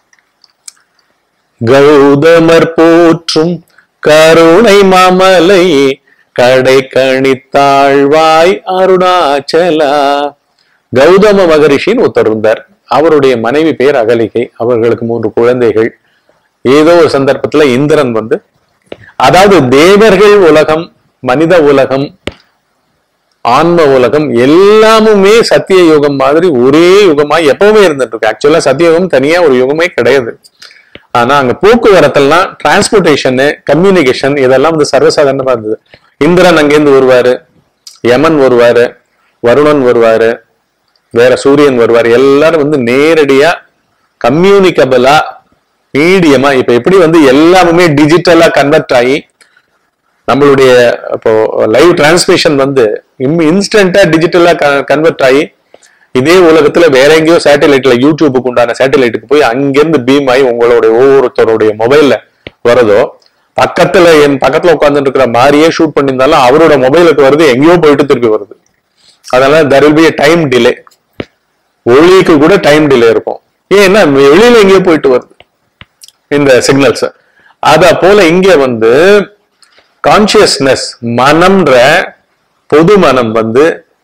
கௌதமர் போற்றும் கருணை மாமலை கடை கணித்தாழ்வாய் அருணாச்சலா. கௌதம மகரிஷின்னு ஒருத்தர் இருந்தார். அவருடைய மனைவி பேர் அகலிகை. அவர்களுக்கு 3 குழந்தைகள். ஏதோ ஒரு சந்தர்ப்பத்துல இந்திரன் வந்து, அதாவது தேவர்கள் உலகம், மனித உலகம், ஆன்ம உலகம் எல்லாமுமே சத்திய யுகம் மாதிரி ஒரே யுகமா எப்பவுமே இருந்துட்டு இருக்கு. ஆக்சுவலா சத்தியயுகம் தனியா ஒரு யுகமே கிடையாது. ஆனா அங்க போக்குவரத்தெல்லாம், டிரான்ஸ்போர்டேஷன், கம்யூனிகேஷன் இதெல்லாம் வந்து சர்வசாதாரணமா இருந்தது. இந்திரன் அங்கேருந்து வருவாரு, யமன் வருவாரு, வருணன் வருவாரு, வேற சூரியன் வருவாரு. எல்லாரும் வந்து நேரடியா கம்யூனிகபிளா மீடியமா, இப்ப எப்படி வந்து எல்லாமே டிஜிட்டலா கன்வெர்ட் ஆகி நம்மளுடைய இப்போ லைவ் டிரான்ஸ்மிஷன் வந்து இன்ஸ்டன்டா டிஜிட்டலா கன்வெர்ட் ஆகி இதே உலகத்துல வேற எங்கேயோ சேட்டலைட்ல, யூடியூபுக்கு உண்டான சேட்டலைட்டுக்கு போய் அங்கிருந்து பீம் ஆகி உங்களுடைய ஒவ்வொருத்தருடைய மொபைல்ல வரதோ, பக்கத்துல என் பக்கத்துல உட்கார்ந்துட்டு இருக்கிற மாதிரியே ஷூட் பண்ணியிருந்தாலும் அவரோட மொபைலுக்கு வருது, எங்கேயோ போயிட்டு திருப்பி வருது. அதனால there will be a time delay. ஒளிக்கு கூட டைம் டிலே இருக்கும். ஏன்னா வெளியில எங்கேயோ போயிட்டு வருது இந்த சிக்னல்ஸ். அத போல இங்க வந்து கான்சியஸ்னஸ், மனம்ன்ற பொது மனம் வந்து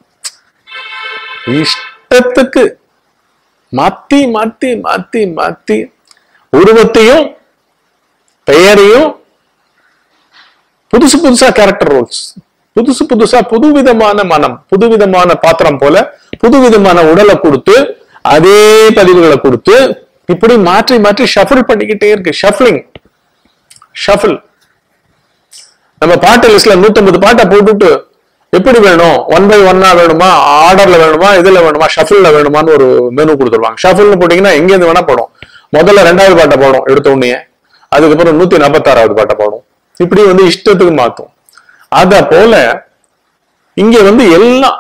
இஷ்டத்துக்கு மாத்தி மாத்தி மாத்தி மாத்தி உருவத்தையும் பெயரையும் புதுசு புதுசா கேரக்டர் ரோல்ஸ், புதுசு புதுசா புதுவிதமான மனம், புதுவிதமான பாத்திரம் போல புதுவிதமான உடலை கொடுத்து அதே பதிவுகளை கொடுத்து இப்படி மாற்றி மாற்றி ஷஃபிள் பண்ணிக்கிட்டே இருக்கு. ஷஃபிள். நம்ம பாட்டு லிஸ்ட்ல 150 பாட்டை போட்டுட்டு எப்படி வேணும், 1 by 1 வேணுமா, ஆர்டர்ல வேணுமா, இதுல வேணுமா, ஷஃபிள்ல வேணுமான்னு ஒரு மெனு கொடுத்துருவாங்க. ஷஃபிள்னு போட்டீங்கன்னா எங்க இருந்து வேணா போடும். முதல்ல 2வது பாட்டை போடும் எடுத்த உடனே, அதுக்கப்புறம் 146வது பாட்டை போடும். இப்படி வந்து இஷ்டத்துக்கு மாத்தும். அத போல இங்க வந்து எல்லாம்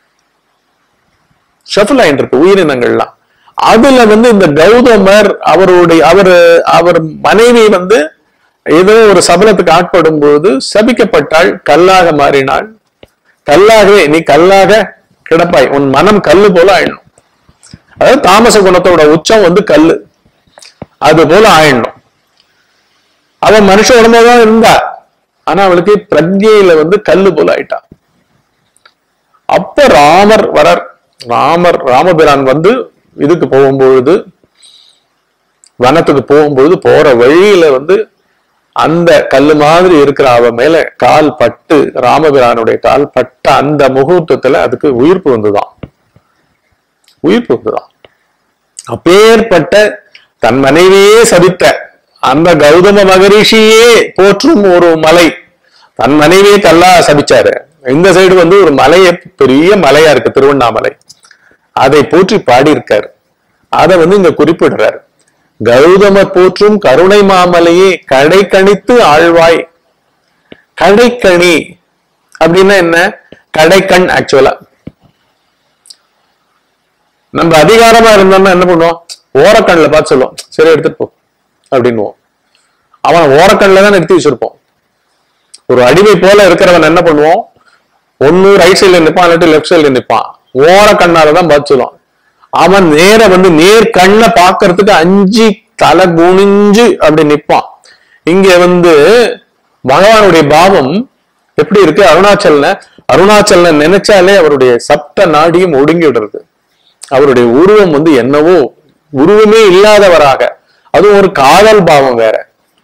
ஷஃபிள் ஆயிட்டு இருக்கு உயிரினங்கள்லாம். அதுல வந்து இந்த கௌதமர் அவர் மனைவி வந்து ஏதோ ஒரு சபலத்துக்கு ஆட்படும் போது சபிக்கப்பட்டாள், கல்லாக மாறினாள். கல்லாகவே நீ கல்லாக கிடப்பாய், உன் மனம் கல்லு போல ஆயிடணும். அதாவது தாமச குணத்தோட உச்சம் வந்து கல்லு, அது போல ஆயிடணும். அவன் மனுஷ உடம்புதான் இருந்தா, ஆனா அவளுக்கு பிரஜையில வந்து கல்லு போல ஆயிட்டா. அப்ப ராமர் வரார். ராமபிரான் வந்து இதுக்கு போகும்பொழுது, வனத்துக்கு போகும்பொழுது போற வழியில வந்து அந்த கல்லு மாதிரி இருக்கிற அவ மேல கால் பட்டு, ராமபிரானுடைய கால் பட்ட அந்த முகூர்த்தத்துல அதுக்கு உயிர்ப்பு வந்துதான். அப்பேற்பட்ட தன் மனைவியே சபித்த அந்த கௌதம மகரிஷியே போற்றும் ஒரு மலை, தன் மனைவியே கல்லா சபிச்சாரு. இந்த சைடு வந்து ஒரு மலைய, பெரிய மலையா இருக்கு திருவண்ணாமலை, அதை போற்றி பாடியிருக்காரு. அதை வந்து இங்க குறிப்பிடுறாரு. கௌதம போற்றும் கருணை மாமலையே கடை கணித்து ஆழ்வாய். கடைக்கணி அப்படின்னா என்ன? கடைக்கண். ஆக்சுவலா நம்ம அதிகாரமா இருந்தோம்னா என்ன பண்ணுவோம், ஓரக்கண்ணில் பார்த்து சொல்லுவோம், சரி எடுத்துட்டு போ அப்படின்னுவோம். அவன் ஓரக்கண்ணில் தான் நிறுத்தி வச்சிருப்போம். ஒரு அடிமை போல இருக்கிறவன் என்ன பண்ணுவோம், ஒன்னு ரைட் சைட்ல நிற்பான், இல்லாட்டி லெப்ட் சைட்ல நிற்பான். ஓரக்கண்ணாலதான் பார்த்து சொல்லுவான். அவன் நேர வந்து நேர் கண்ணை பாக்குறதுக்கு அஞ்சு தலை குனிஞ்சு அப்படி நிற்பான். இங்க வந்து பகவானுடைய பாவம் எப்படி இருக்கு, அருணாச்சல நினைச்சாலே அவருடைய சப்த நாடியும் ஒடுங்கி விடுறது. அவருடைய உருவம் வந்து என்னவோ உருவமே இல்லாதவராக, அதுவும் ஒரு காதல் பாவம் வேற.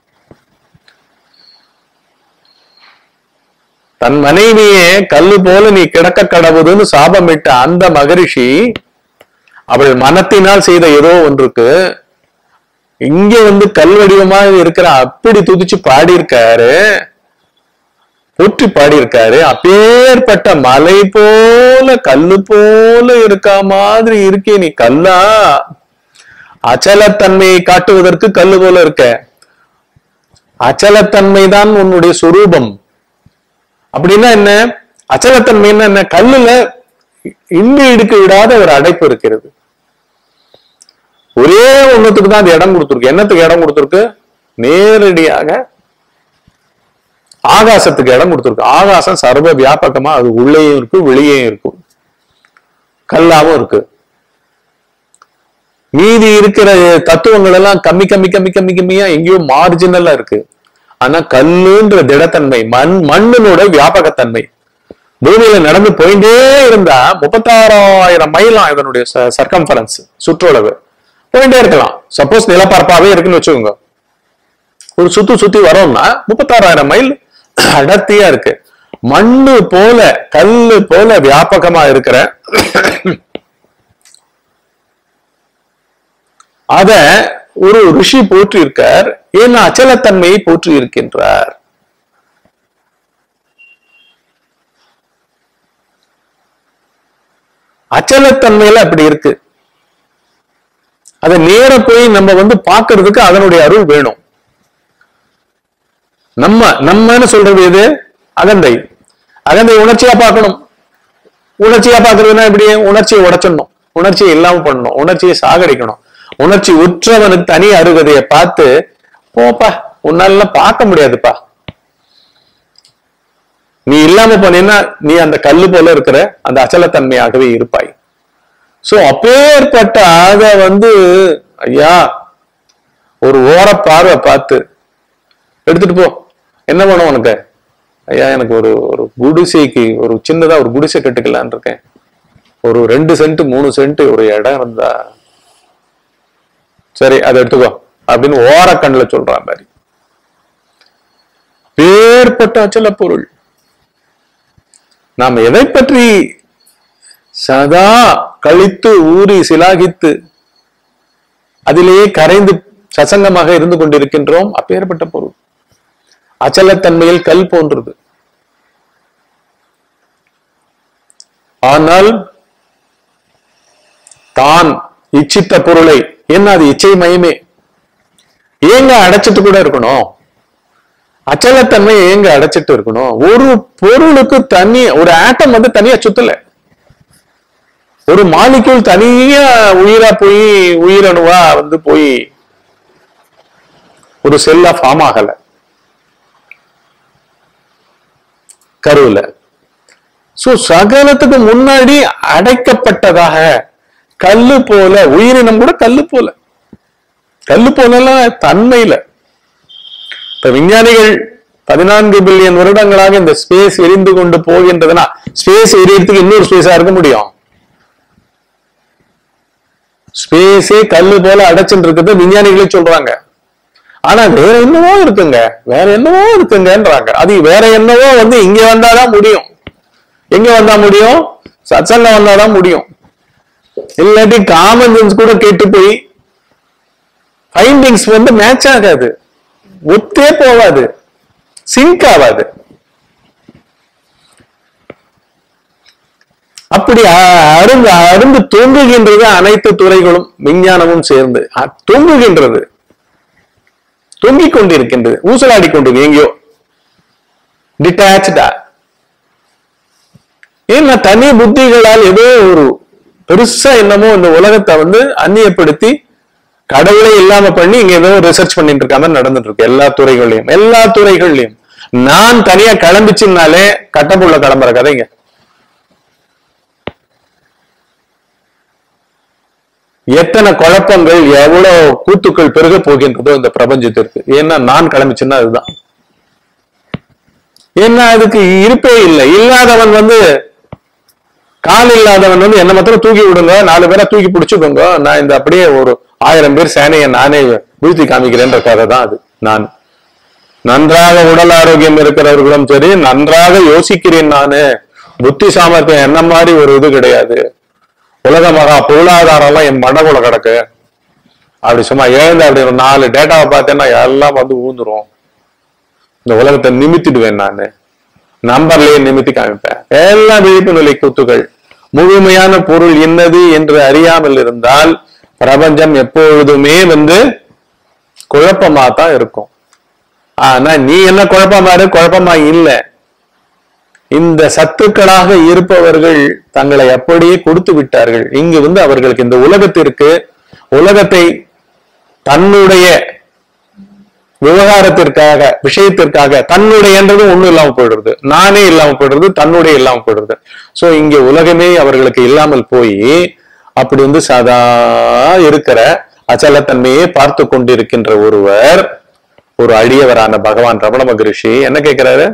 தன் மனைவியே கல்லு போல நீ கிடக்க கடவுதுன்னு சாபமிட்ட அந்த மகரிஷி அவள் மனத்தினால் செய்த ஏதோ ஒன்றுக்கு இங்க வந்து கல் வடிவமாக இருக்கிற அப்படி துதிச்சு பாடியிருக்காரு, போற்றி பாடியிருக்காரு. அப்பேற்பட்ட மலை போல கல்லு போல இருக்கா மாதிரி இருக்கே நீ கல்லா, அச்சலத்தன்மையை காட்டுவதற்கு கல்லு போல இருக்க. அச்சலத்தன்மைதான் உன்னுடைய சொரூபம். அப்படின்னா என்ன? அச்சலத்தன்மைன்னா என்ன? கல்லுல இண்டு இடுக்கு விடாத ஒரு அடைப்பு இருக்கிறது. ஒரே ஒண்ணுத்துக்கு தான் அது இடம் கொடுத்துருக்கு. என்னத்துக்கு இடம் கொடுத்துருக்கு? நேரடியாக ஆகாசத்துக்கு இடம் கொடுத்துருக்கு. ஆகாசம் சர்வ வியாபகமா அது உள்ளேயும் இருக்கு வெளியேயும் இருக்கும், கல்லாவும் இருக்கு. மீதி இருக்கிற தத்துவங்கள் எல்லாம் கம்மி கம்மி கம்மி கம்மி கம்மியா எங்கேயோ மார்ஜினலா இருக்கு. ஆனா கல்லுன்ற திடத்தன்மை, மண்ணினோட வியாபகத்தன்மை, பூமியில நடந்து போயிட்டே இருந்தா 36,000 மைலாம் இதனுடைய சர்க்கம்ஃபரன்ஸ், சுற்றளவு. போயிட்டே இருக்கலாம். சப்போஸ் நிலப்பரப்பாவே இருக்குன்னு வச்சுக்கோங்க, ஒரு சுத்தி வரோம்னா 36,000 மைல் அடர்த்தியா இருக்கு. மண்ணு போல கல்லு போல வியாபகமா இருக்கிற அத ஒரு ரிஷி போற்றி இருக்கார். ஏன்னா அச்சலத்தன்மையை போற்றி இருக்கின்றார். அச்சலத்தன்மையில அப்படி இருக்கு. அதை நேர போய் நம்ம வந்து பாக்குறதுக்கு அதனுடைய அருள் வேணும். நம்மன்னு சொல்றது எது? அகந்தை. அகந்தை உணர்ச்சியா பார்க்கணும். உணர்ச்சியா பார்க்கறதுன்னா எப்படி? உணர்ச்சியை உடைச்சிடணும், உணர்ச்சியை இல்லாம பண்ணணும், உணர்ச்சியை சாகடிக்கணும். உணர்ச்சி உற்றவனுக்கு தனி அருகதையை பார்த்து, போப்பா உன்னால பார்க்க முடியாதுப்பா, நீ இல்லாம போனீங்கன்னா நீ அந்த கல்லு போல இருக்கிற அந்த அச்சலத்தன்மையாகவே இருப்பாய். சோ அப்பேற்பட்ட அத வந்து ஐயா ஒரு ஓர பார்வை பார்த்து எடுத்துட்டு போ. என்ன பண்ணும் உனக்கு? ஐயா எனக்கு ஒரு குடிசைக்கு ஒரு சின்னதா ஒரு குடிசை கட்டுக்கலான் இருக்கேன், ஒரு 2 சென்ட் 3 சென்ட் ஒரு இடம் இருந்தா சரி அதை எடுத்துக்கோ அப்படின்னு ஓர கண்ணுல சொல்ற மாதிரி பேர்பட்ட அச்சல பொருள். நாம் எதை பற்றி சதா கழித்து ஊறி சிலாகித்து அதிலேயே கரைந்து சசங்கமாக இருந்து கொண்டிருக்கின்றோம். அப்பேற்பட்ட பொருள் அச்சலத்தன்மையில் கல் போன்றது. ஆனால் தான் இச்சித்த பொருளை, என்ன அது இச்சை மயமே, ஏங்க அடைச்சிட்டு கூட இருக்கணும்? அச்சலத்தன்மை ஏங்க அடைச்சிட்டு இருக்கணும்? ஒரு பொருளுக்கு தனி ஒரு ஆட்டம் வந்து தனியா சுத்தல, ஒரு மாலிக்யூல் தனியா உயிரா போய் உயிரணுவா வந்து போய் ஒரு செல்லா ஃபார்ம் ஆகல கருவுல. சோ சகலத்துக்கு முன்னாடி அடைக்கப்பட்டதாக கல்லு போல உயிரினம் கூட கல்லு போல, கல்லு போல தன்மையில. இப்ப விஞ்ஞானிகள் 14 பில்லியன் வருடங்களாக இந்த ஸ்பேஸ் எரிந்து கொண்டு போகின்றதுன்னா, ஸ்பேஸ் எரியறதுக்கு இன்னொரு ஸ்பேஸா இருக்க முடியும்? ஸ்பேஸே கல்லு போல அடைச்சுட்டு இருக்குது விஞ்ஞானிகளே சொல்றாங்க. ஆனா வேற என்னவோ இருக்குங்க, வேற என்னவோ இருக்குங்கன்றாங்க. அது வேற என்னவோ வந்து இங்க வந்தாதான் முடியும். எங்க வந்தா முடியும்? சத்சங்கம் வந்தாதான் முடியும். இல்லாட்டி காமன் சென்ஸ் கூட கேட்டு போய் ஃபைண்டிங்ஸ் வந்து மேட்ச் ஆகாது, ஒத்தே போவாது, சிங்க் ஆகாது. அப்படி அருந்து தூங்குகின்றது அனைத்து துறைகளும் விஞ்ஞானமும் சேர்ந்து தூங்குகின்றது, தூங்கிக் கொண்டிருக்கின்றது, ஊசலாடி கொண்டிருக்கு எங்கேயோ டிட்டாச்சா. ஏன்னா தனி புத்திகளால் ஏதோ ஒரு பெருசா என்னமோ இந்த உலகத்தை வந்து அந்நியப்படுத்தி கடவுளே இல்லாம பண்ணி இங்க ஏதோ ரிசர்ச் பண்ணிட்டு இருக்காம நடந்துட்டு இருக்கு எல்லா துறைகள்லயும். நான் தனியா கிளம்பிச்சுனாலே கட்டப்புள்ள கிளம்புற கதைங்க. எத்தனை குழப்பங்கள் எவ்வளவு கூத்துக்கள் பெருக போகின்றதோ இந்த பிரபஞ்சத்திற்கு. ஏன்னா நான் கிளம்பிச்சுன்னா அதுதான். ஏன்னா அதுக்கு இருப்பே இல்லை. இல்லாதவன் வந்து கால் இல்லாதவன் வந்து என்ன மாத்திரம் தூக்கி விடுங்க, 4 பேரை தூக்கி பிடிச்சுக்கோங்க, நான் இந்த அப்படியே ஒரு 1000 பேர் சேனையை நானே வீழ்த்தி காமிக்கிறேன்ற கதை தான் அது. நான் நன்றாக உடல் ஆரோக்கியம் இருக்கிறவர்களும் சரி, நன்றாக யோசிக்கிறேன், நானு புத்தி சாமர்த்தியம் என்ன மாதிரி ஒரு இது கிடையாது. உலக மகா பொருளாதாரம் எல்லாம் என் மனக்குள்ள கிடக்கு, அப்படி சும்மா எழுந்து அப்படி ஒரு 4 டேட்டாவை பார்த்தேன்னா எல்லாம் வந்து ஊந்துரும். இந்த உலகத்தை நிமித்திடுவேன், நான் நம்பர்லயே நிமித்தி காமிப்பேன். எல்லாம் விழிப்பு நிலை கூத்துகள். முழுமையான பொருள் என்னது என்று அறியாமல் இருந்தால் பிரபஞ்சம் எப்பொழுதுமே வந்து குழப்பமா தான் இருக்கும். ஆனா நீ என்ன குழப்பமா இல்லை. இந்த சத்துக்களாக இருப்பவர்கள் தங்களை அப்படியே கொடுத்து விட்டார்கள். இங்கு வந்து அவர்களுக்கு இந்த உலகத்தை தன்னுடைய விவகாரத்திற்காக, விஷயத்திற்காக, தன்னுடையன்றது ஒண்ணும் இல்லாம போயிடுறது, நானே இல்லாம போயிடுறது, தன்னுடைய இல்லாம போயிடுறது. சோ இங்க உலகமே அவர்களுக்கு இல்லாமல் போய் அப்படி வந்து சதா இருக்கிற அச்சலத்தன்மையே பார்த்து கொண்டிருக்கின்ற ஒருவர், ஒரு அடியவரான பகவான் ரமண மகரிஷி என்ன கேட்கிறாரு?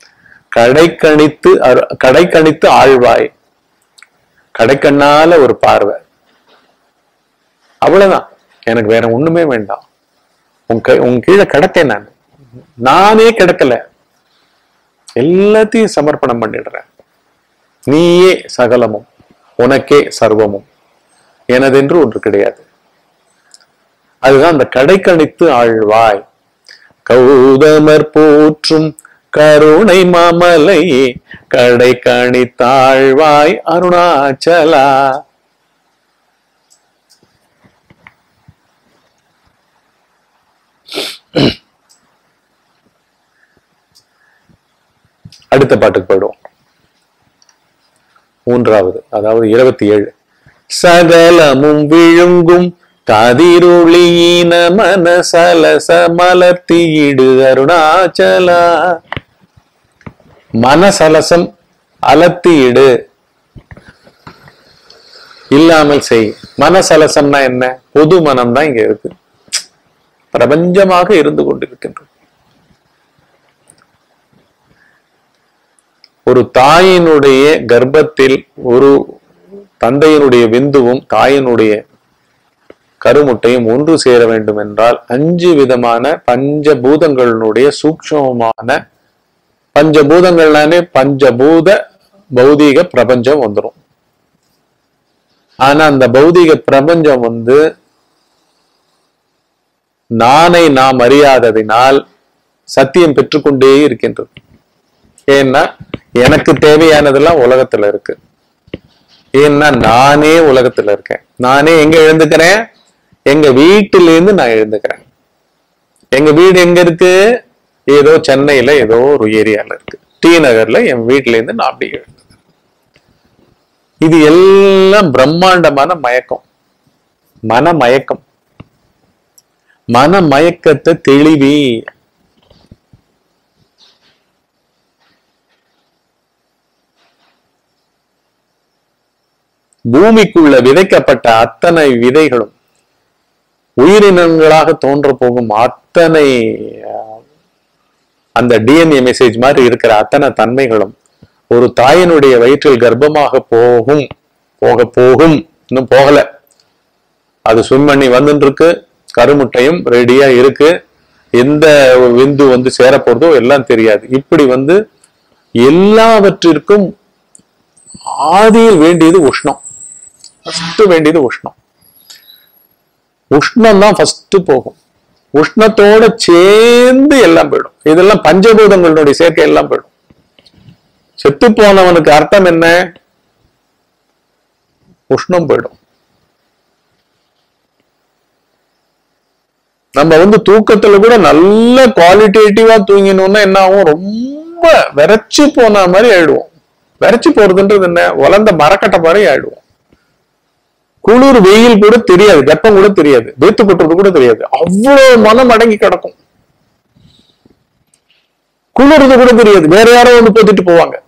கடைக்கணித்து ஆழ்வாய், கடைக்கண்ணால ஒரு பார்வை, அவ்வளவுதான். எனக்கு வேற ஒண்ணுமே வேண்டாம். உன் கீழே கிடத்தேன், நானே கிடக்கல, எல்லாத்தையும் சமர்ப்பணம் பண்ணிடுறேன். நீயே சகலமும், உனக்கே சர்வமும், எனதென்று ஒன்று கிடையாது. அதுதான் அந்த கடைக்கணித்து ஆழ்வாய். கௌதமர் போற்றும் கருணை மாமலை கடைக்கணித்தாழ்வாய் அருணாச்சலா. அடுத்த பாட்டுக்கு போயிடுவோம். 3வது, அதாவது 27. சகலமும் விழுங்கும் கதிரொளியின மனசலச மலர்த்தியிடு அருணாச்சலா. மனசலசம் அலத்தியிடு, இல்லாமல் செய். மனசலசம்னா என்ன? பொது மனம் தான் இங்க இருக்கு, பிரபஞ்சமாக இருந்து கொண்டிருக்கின்றது. ஒரு தாயினுடைய கர்ப்பத்தில் ஒரு தந்தையினுடைய விந்துவும் தாயினுடைய கருமுட்டையும் ஒன்று சேர வேண்டும் என்றால் 5 விதமான பஞ்சபூதங்களுடைய சூக்ஷ்மமான, பஞ்சபூதங்கள்னாலே பஞ்சபூத பௌதீக பிரபஞ்சம் வந்துடும். ஆனா அந்த பௌதீக பிரபஞ்சம் வந்து நானை நாம் அறியாததினால் சத்தியம் பெற்றுக்கொண்டே இருக்கின்றது. ஏன்னா எனக்கு தேவையானதெல்லாம் உலகத்துல இருக்கு. ஏன்னா நானே உலகத்துல இருக்கேன். நானே எங்க எழுந்துக்கிறேன்? எங்க வீட்டிலேருந்து நான் எழுந்துக்கிறேன். எங்க வீடு எங்க இருக்கு? ஏதோ சென்னையில ஏதோ ஒரு ஏரியால இருக்கு, டி நகர்ல என் வீட்டுல இருந்து நான் அப்படி எழுந்துக்கிறேன். இது எல்லாம் பிரம்மாண்டமான மயக்கம், மனமயக்கம். மனமயக்கத்தை தெளிவி. பூமிக்குள்ள விதைக்கப்பட்ட அத்தனை விதைகளும், உயிரினங்களாக தோன்ற போகும் அத்தனை அந்த டிஎன்ஏ மெசேஜ் மாதிரி இருக்கிற அத்தனை தன்மைகளும் ஒரு தாயினுடைய வயிற்றில் கர்ப்பமாக போகும் இன்னும் போகல. அது ஸ்விம் பண்ணி வந்துட்டு இருக்கு, கருமுட்டையும் ரெடியா இருக்கு. எந்த விந்து வந்து சேரப்போறதோ எல்லாம் தெரியாது. இப்படி வந்து எல்லாவற்றிற்கும் ஆதியில் வேண்டியது உஷ்ணம். வேண்டியது உஷ்ணம். உஷ்ணம் தான் ஃபர்ஸ்ட் போகும். உஷ்ணத்தோட சேர்ந்து எல்லாம் போயிடும். இதெல்லாம் பஞ்சபூதங்களுடைய சேர்க்கை எல்லாம் போயிடும். செத்து போனவனுக்கு அர்த்தம் என்ன? உஷ்ணம் போயிடும். நம்ம வந்து தூக்கத்துல கூட நல்ல குவாலிட்டேட்டிவா தூங்கினோம்னா என்ன ஆகும்? ரொம்ப விரைச்சு போன மாதிரி ஆயிடுவோம். விரைச்சு போறதுன்றது என்ன? வளர்ந்த மரக்கட்டை மாதிரி ஆயிடுவோம். குளிர் வெயில் கூட தெரியாது, வெப்பம் கூட தெரியாது, வேத்து கொட்டுறது கூட தெரியாது. அவ்வளவு மனம் அடங்கி கிடக்கும். குளிர்றது கூட தெரியாது, வேற யாரோ வந்து போத்திட்டு போவாங்க.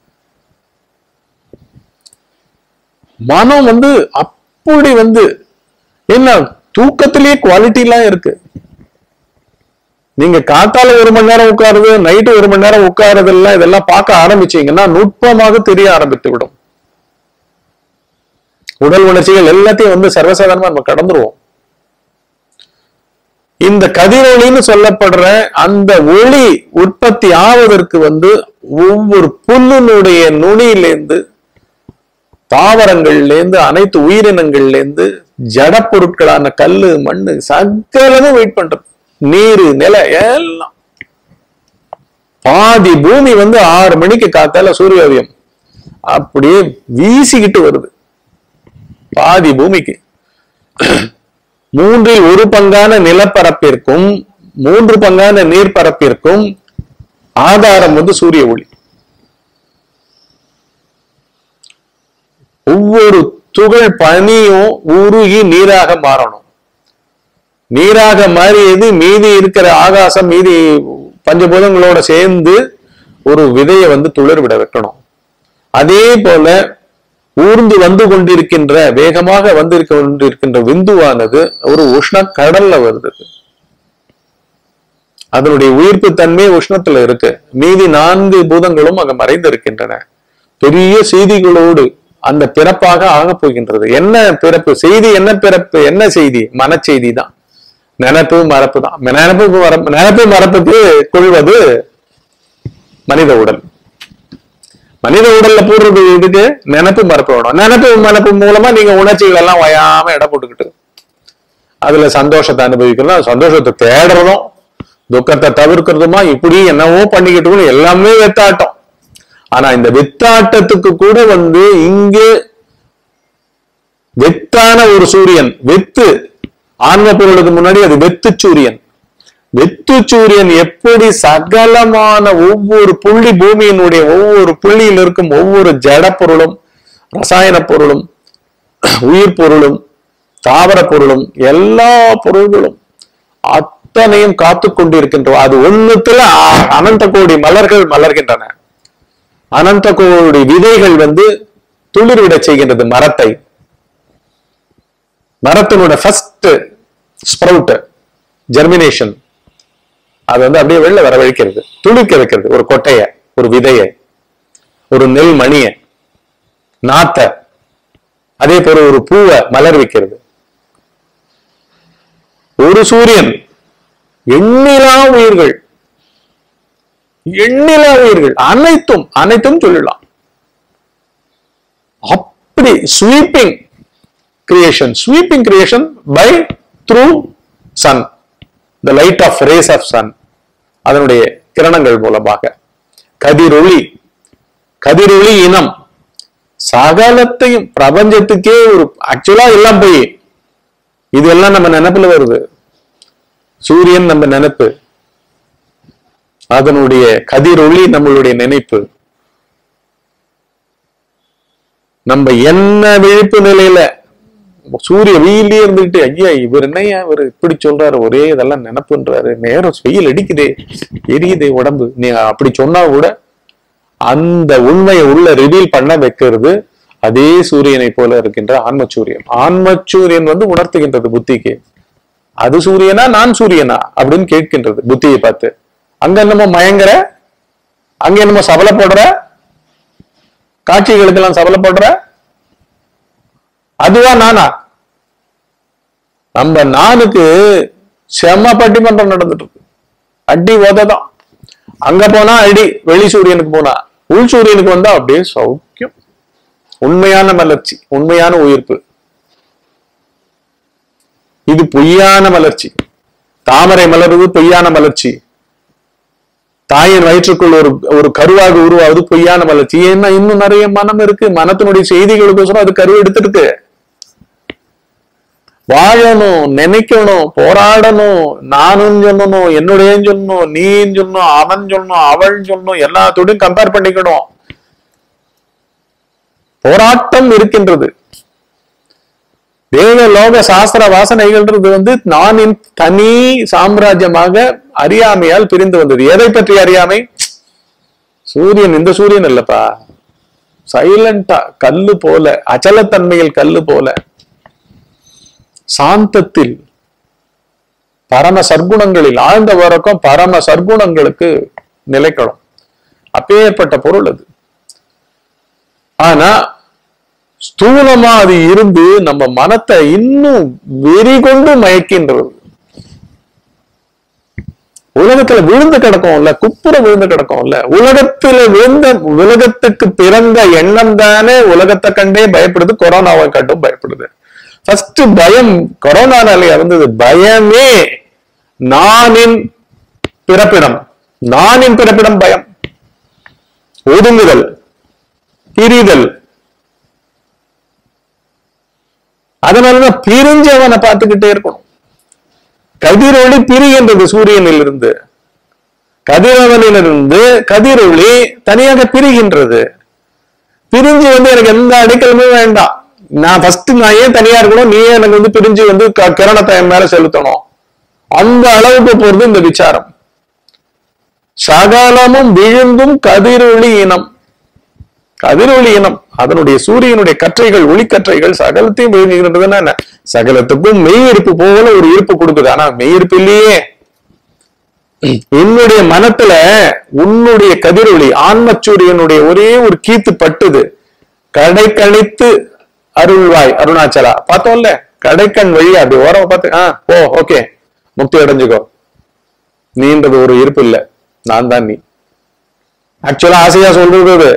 மனம் வந்து அப்படி வந்து என்ன, தூக்கத்திலேயே குவாலிட்டி எல்லாம் இருக்கு. நீங்க காத்தால 1 மணி நேரம் உட்காருது, நைட்டு 1 மணி நேரம் உட்காருது எல்லாம், இதெல்லாம் பார்க்க ஆரம்பிச்சீங்கன்னா நுட்பமாக தெரிய ஆரம்பித்து விடும். உடல் உணர்ச்சிகள் எல்லாத்தையும் வந்து சர்வசாதாரணமா நம்ம கடந்துருவோம். இந்த கதிரொளின்னு சொல்லப்படுற அந்த ஒளி உற்பத்தி ஆவதற்கு வந்து ஒவ்வொரு புல்லினுடைய நுனியிலேருந்து, தாவரங்கள்ல இருந்து, அனைத்து உயிரினங்கள்ல இருந்து ஜட பொருட்களான கல்லு மண்ணு சகலமும் வெயிட் பண்றது, நீரு நில எல்லாம். பாதி பூமி 6 மணிக்கு காத்தால சூரியோதயம் அப்படியே வீசிக்கிட்டு வருது. பாதி பூமிக்கு 1/3 பங்கான நிலப்பரப்பிற்கும் 3 பங்கான நீர்ப்பரப்பிற்கும் ஆதாரம் சூரிய ஒளி. ஒவ்வொரு துகள் பனியும் உருகி நீராக மாறணும். நீராக மாறியது மீதி இருக்கிற ஆகாசம், மீதி பஞ்சபூதங்களோட சேர்ந்து ஒரு விதையை துளிர் விட வைக்கணும். அதே போல ஊர்ந்து கொண்டிருக்கின்ற, வேகமாக கொண்டிருக்கின்ற விந்துவானது ஒரு உஷ்ண கடல்ல வருது. அதனுடைய உயிர்ப்பு தன்மை உஷ்ணத்துல இருக்கு. மீதி 4 பூதங்களும் அங்க மறைந்து இருக்கின்றன. பெரிய செய்திகளோடு அந்த பிறப்பாக ஆக போகின்றது. என்ன பிறப்பு செய்தி? என்ன பிறப்பு? என்ன செய்தி? மனச்செய்தி தான். நினைப்பு மறப்பு தான். நினைப்பு மறப்புக்கு கொள்வது மனித உடல். மனித உடல்ல போடுறது இதுக்கு நினைப்பு மறப்பு வேணும். நினைப்பு மறப்பு மூலமா நீங்க உணர்ச்சிகள் எல்லாம் வயாம இடம் போட்டுக்கிட்டு அதுல சந்தோஷத்தை அனுபவிக்கிறதும், சந்தோஷத்தை தேடுறதும், துக்கத்தை தவிர்க்கிறதுமா, இப்படி என்னவோ பண்ணிக்கிட்டு எல்லாமே வெத்தாட்டம். ஆனா இந்த வெத்தாட்டத்துக்கு கூட இங்கே வெத்தான ஒரு சூரியன், வெத்து ஆன்ம பொருளுக்கு முன்னாடி அது வெத்து சூரியன். வெத்து சூரியன் எப்படி சகலமான ஒவ்வொரு புள்ளி, பூமியினுடைய ஒவ்வொரு புள்ளியில் இருக்கும் ஒவ்வொரு ஜட பொருளும், ரசாயன பொருளும், உயிர் பொருளும், தாவர பொருளும், எல்லா பொருள்களும் அத்தனையும் காத்து கொண்டிருக்கின்றோம். அது ஒண்ணுத்துல அனந்த கோடி மலர்கள் மலர்கின்றன. அனந்த கோடி விதைகள் துளிர்விட செய்கின்றது மரத்தை. மரத்தினோட ஃபர்ஸ்ட் ஸ்ப்ரவுட் ஜெர்மினேஷன் அது அப்படியே வெளில வரவழைக்கிறது, துளிர்க்க வைக்கிறது. ஒரு கொட்டைய, ஒரு விதைய, ஒரு நெல் மணிய, நாத்த, அதே போல ஒரு பூவை மலர் வைக்கிறது. ஒரு சூரியன், எண்ணிலா உயிர்கள், எண்ணிலா உயிர்கள், அனைத்தும் சொல்லலாம். அப்படி sweeping creation by through sun, the light of rays of sun, அதனுடைய கிரணங்கள் மூலமாக கதிரொளி இனம் சகலத்தையும் பிரபஞ்சத்துக்கே ஒரு ஆக்சுவலா எல்லாம் போய் இதெல்லாம் நம்ம நினைப்புல வருது. சூரியன் நம்ம நினைப்பு, அதனுடைய கதிரொளி நம்மளுடைய நினைப்பு. நம்ம என்ன விழிப்பு நிலையில சூரிய வெயிலே இருந்துட்டு, ஐயா இவர் என்னையா இவர் இப்படி சொல்றாரு, ஒரே இதெல்லாம் நினைப்புன்றாரு, நேரம் வெயில் அடிக்குதே, எரியுதே உடம்பு, நீ அப்படி சொன்னா கூட அந்த உண்மையை உள்ள ரிவீல் பண்ண வைக்கிறது அதே சூரியனை போல இருக்கின்ற ஆன்மச்சூரியன். ஆன்மச்சூரியன் உணர்த்துகின்றது புத்திக்கு, அது சூரியனா நான் சூரியனா அப்படின்னு கேட்கின்றது புத்தியை பார்த்து. அங்க என்னமோ மயங்குற, அங்க என்னமோ சபலப்படுற, காட்சிகளுக்கு எல்லாம் சபலப்படுற, அதுவா நானா? நம்ம நானுக்கு செம்ம பட்டிமன்றம் நடந்துட்டு இருக்கு. அடி உததான். அங்க போனா அடி, வெளி சூரியனுக்கு போனா, உள் சூரியனுக்கு வந்தா அப்படியே சௌக்கியம். உண்மையான மலர்ச்சி, உண்மையான உயிர்ப்பு. இது பொய்யான மலர்ச்சி. தாமரை மலர்வது பொய்யான மலர்ச்சி. தாயின் வயிற்றுக்குள் ஒரு கருவாக உருவாவது பொய்யான மலர்ச்சி. ஏன்னா இன்னும் நிறைய மனம் இருக்கு. மனத்தினுடைய செய்திகளுக்கோசரம் அது கரு எடுத்துருக்கு. வாழணும், நினைக்கணும், போராடணும், நானும் சொல்லணும், என்னுடைய சொல்லணும், நீன்னு சொல்லணும், அவன் சொல்லணும், அவள் சொல்லணும், எல்லாத்தோடையும் கம்பேர் பண்ணிக்கணும். போராட்டம் இருக்கின்றது. தேவ லோக சாஸ்திர வாசனைகள்ன்றது நான் தனி சாம்ராஜ்யமாக அறியாமையால் பிரிந்து வந்தது. எதை பற்றி அறியாமை? சூரியன் இந்த சூரியன் இல்லப்பா, சைலண்டா கல்லு போல, அச்சலத்தன்மையில் கல்லு போல, சாந்தத்தில் பரம சர்க்குணங்களில் ஆழ்ந்த வரக்கம் பரம சர்க்குணங்களுக்கு நிலைக்கணும். அப்பேற்பட்ட பொருள் அது. ஆனா ஸ்தூலமா அது இருந்து நம்ம மனத்தை இன்னும் வெறி கொண்டு மயக்கின்றது. உலகத்துல விழுந்து கிடக்கும்ல, குப்புற விழுந்து கிடக்கும்ல. உலகத்துக்கு பிறந்த எண்ணம் தானே உலகத்தை கண்டே பயப்படுது, கொரோனாவை கண்டும் பயப்படுது. ஃபர்ஸ்ட் பயம் கொரோனானாலே வந்தது. பயமே நானின் பிறப்பிடம். நானின் பிறப்பிடம் பயம், ஒதுங்குதல், பிரிதல். அதனாலதான் பிரிஞ்சவனை பார்த்துக்கிட்டே இருக்கணும். கதிரொளி பிரிகின்றது சூரியனில் இருந்து, கதிரவனிலிருந்து கதிரொளி தனியாக பிரிகின்றது. பிரிஞ்சு எனக்கு எந்த அடிக்கலுமே வேண்டாம். நான் ஏன் தனியா இருக்கணும், நீயே எனக்கு பிரிஞ்சு கிரணத்தை மேல செலுத்தணும். அந்த அளவுக்கு போறது இந்த விசாரம். சகலமும் விழுந்தும் கதிரொளி இனம். கதிரொளி இனம் அதனுடைய சூரியனுடைய கற்றைகள், ஒளிக்கற்றைகள் சகலத்தையும் விழுங்குகின்றதுன்னா என்ன? சகலத்துக்கும் மெய் இருப்பு போல ஒரு இருப்பு கொடுக்குது. ஆனா மெய் இருப்பு இல்லையே. என்னுடைய மனத்துல உன்னுடைய கதிரொளி ஆன்மச்சூரியனுடைய ஒரே ஒரு கீத்து பட்டுது. கடை கணித்து அருள்வாய் அருணாச்சலா பார்த்தோம்ல, கடைக்கண் வழியா அப்படி ஓரம் பார்த்து ஓ ஓகே முக்தி அடைஞ்சுக்கோ. நீன்றது ஒரு இருப்பு இல்ல, நான் தான் நீ. ஆக்சுவலா ஆசையா சொல்றது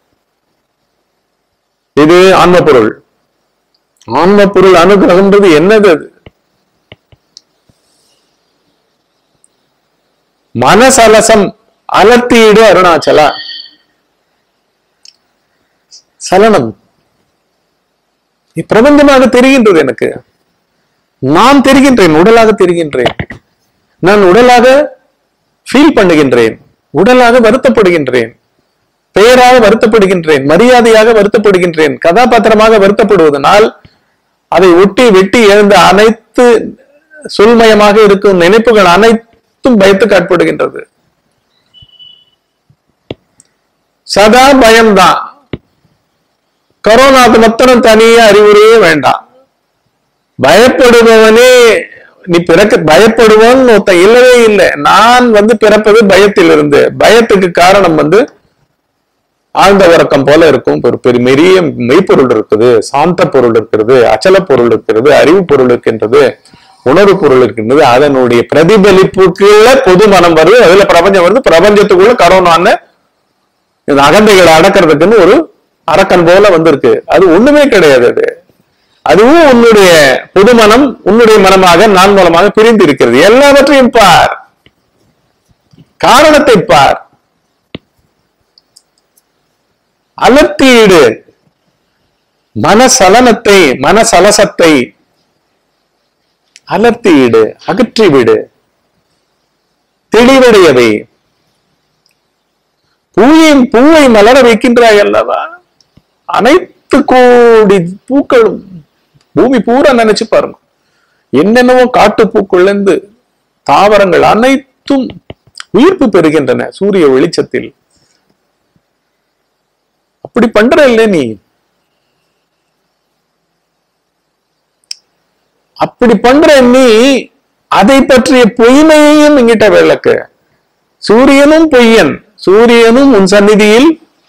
இது ஆன்ம பொருள். ஆன்ம பொருள் அனுகிரகம்ன்றது என்னது? அது மனசலசம் அலர்த்தீடு அருணாச்சலா. சலனம் பிரபஞ்சமாக தெரிகின்றது எனக்கு. நான் தெரிகின்றேன், உடலாக தெரிகின்றேன். நான் உடலாக ஃபீல் பண்ணுகின்றேன், உடலாக வருத்தப்படுகின்றேன், பெயராக வருத்தப்படுகின்றேன், மரியாதையாக வருத்தப்படுகின்றேன். கதாபாத்திரமாக வருத்தப்படுவதனால் அதை ஒட்டி வெட்டி எழுந்த அனைத்து சொல்மயமாக இருக்கும் நினைப்புகள் அனைத்தும் பயத்துக்கு ஆட்படுகின்றது. சதா பயம்தான். கரோனாக்கு மொத்தம் தனியா அறிவுரையே வேண்டாம். பயப்படுபவனே நீ பயப்படுவன் இல்லவே இல்லை. நான் பிறப்பது பயத்திலிருந்து. பயத்துக்கு காரணம் ஆழ்ந்த உறக்கம் போல இருக்கும். ஒரு பெரிய மெய்ப்பொருள் இருக்குது, சாந்த பொருள் இருக்கிறது, அச்சல பொருள் இருக்கிறது, அறிவு பொருள் இருக்கின்றது, உணர்வு பொருள் இருக்கின்றது. அதனுடைய பிரதிபலிப்புக்குள்ள பொது மனம் வருது, அதுல பிரபஞ்சம் வருது. பிரபஞ்சத்துக்குள்ள கரோனான்னு இந்த அகந்தைகளை அடக்கிறதுக்குன்னு ஒரு அரக்கன் போல வந்திருக்கு. அது ஒண்ணுமே கிடையாது. அதுவும் உன்னுடைய பொது மனம் உன்னுடைய மனமாக நான் மூலமாக பிரிந்து இருக்கிறது. எல்லாவற்றையும் பார், காரணத்தை பார், அலர்த்தீடு, மனசலனத்தை மனசலசத்தை அலர்த்தீடு, அகற்றிவிடு, தெளிவடையவை. பூவை மலர வைக்கின்றாய் அல்லவா? அனைத்து கோடி பூக்களும் பூமி பூரா நினைச்சு பாருங்க. என்னென்னவோ காட்டு பூக்குள்ள இருந்து தாவரங்கள் அனைத்தும் உயிர்ப்பு பெறுகின்றன சூரிய வெளிச்சத்தில். அப்படி பண்ற இல்லை நீ. அப்படி பண்ற நீ அதை பற்றிய பொய்மையையும் இங்கிட்ட விளக்கு. சூரியனும் பொய்யன், சூரியனும் உன் சந்நிதியில்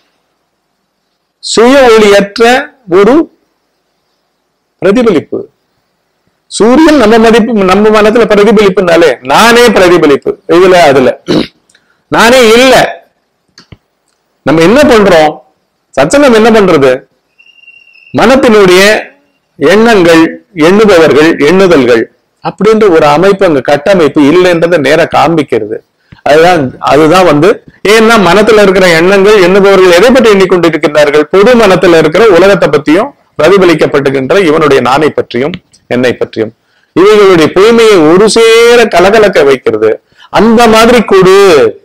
சுய ஒளியற்ற ஒரு பிரதிபலிப்பு. சூரியன் நம்ம மனத்துல பிரதிபலிப்புனாலே நானே பிரதிபலிப்பு. இதுல அதுல நானே இல்ல. நம்ம என்ன பண்றோம்? சச்சனம் என்ன பண்றது? மனத்தினுடைய எண்ணங்கள், எண்ணுபவர்கள், எண்ணுதல்கள் அப்படின்ற ஒரு அமைப்பு, அங்க கட்டமைப்பு இல்லைன்றத நேர காண்பிக்கிறது. அதுதான் ஏன்னா மனத்துல இருக்கிற எண்ணங்கள், எண்ணுபவர்கள் எதை பற்றி எண்ணிக்கொண்டிருக்கிறார்கள்? பொது மனத்துல இருக்கிற உலகத்தை பற்றியும் பிரதிபலிக்கப்பட்டுகின்ற இவனுடைய நானை பற்றியும் என்னை பற்றியும் இவைகளுடைய பொய்மையை ஒரு சேர கலகலக்க வைக்கிறது. அந்த மாதிரி கொடு,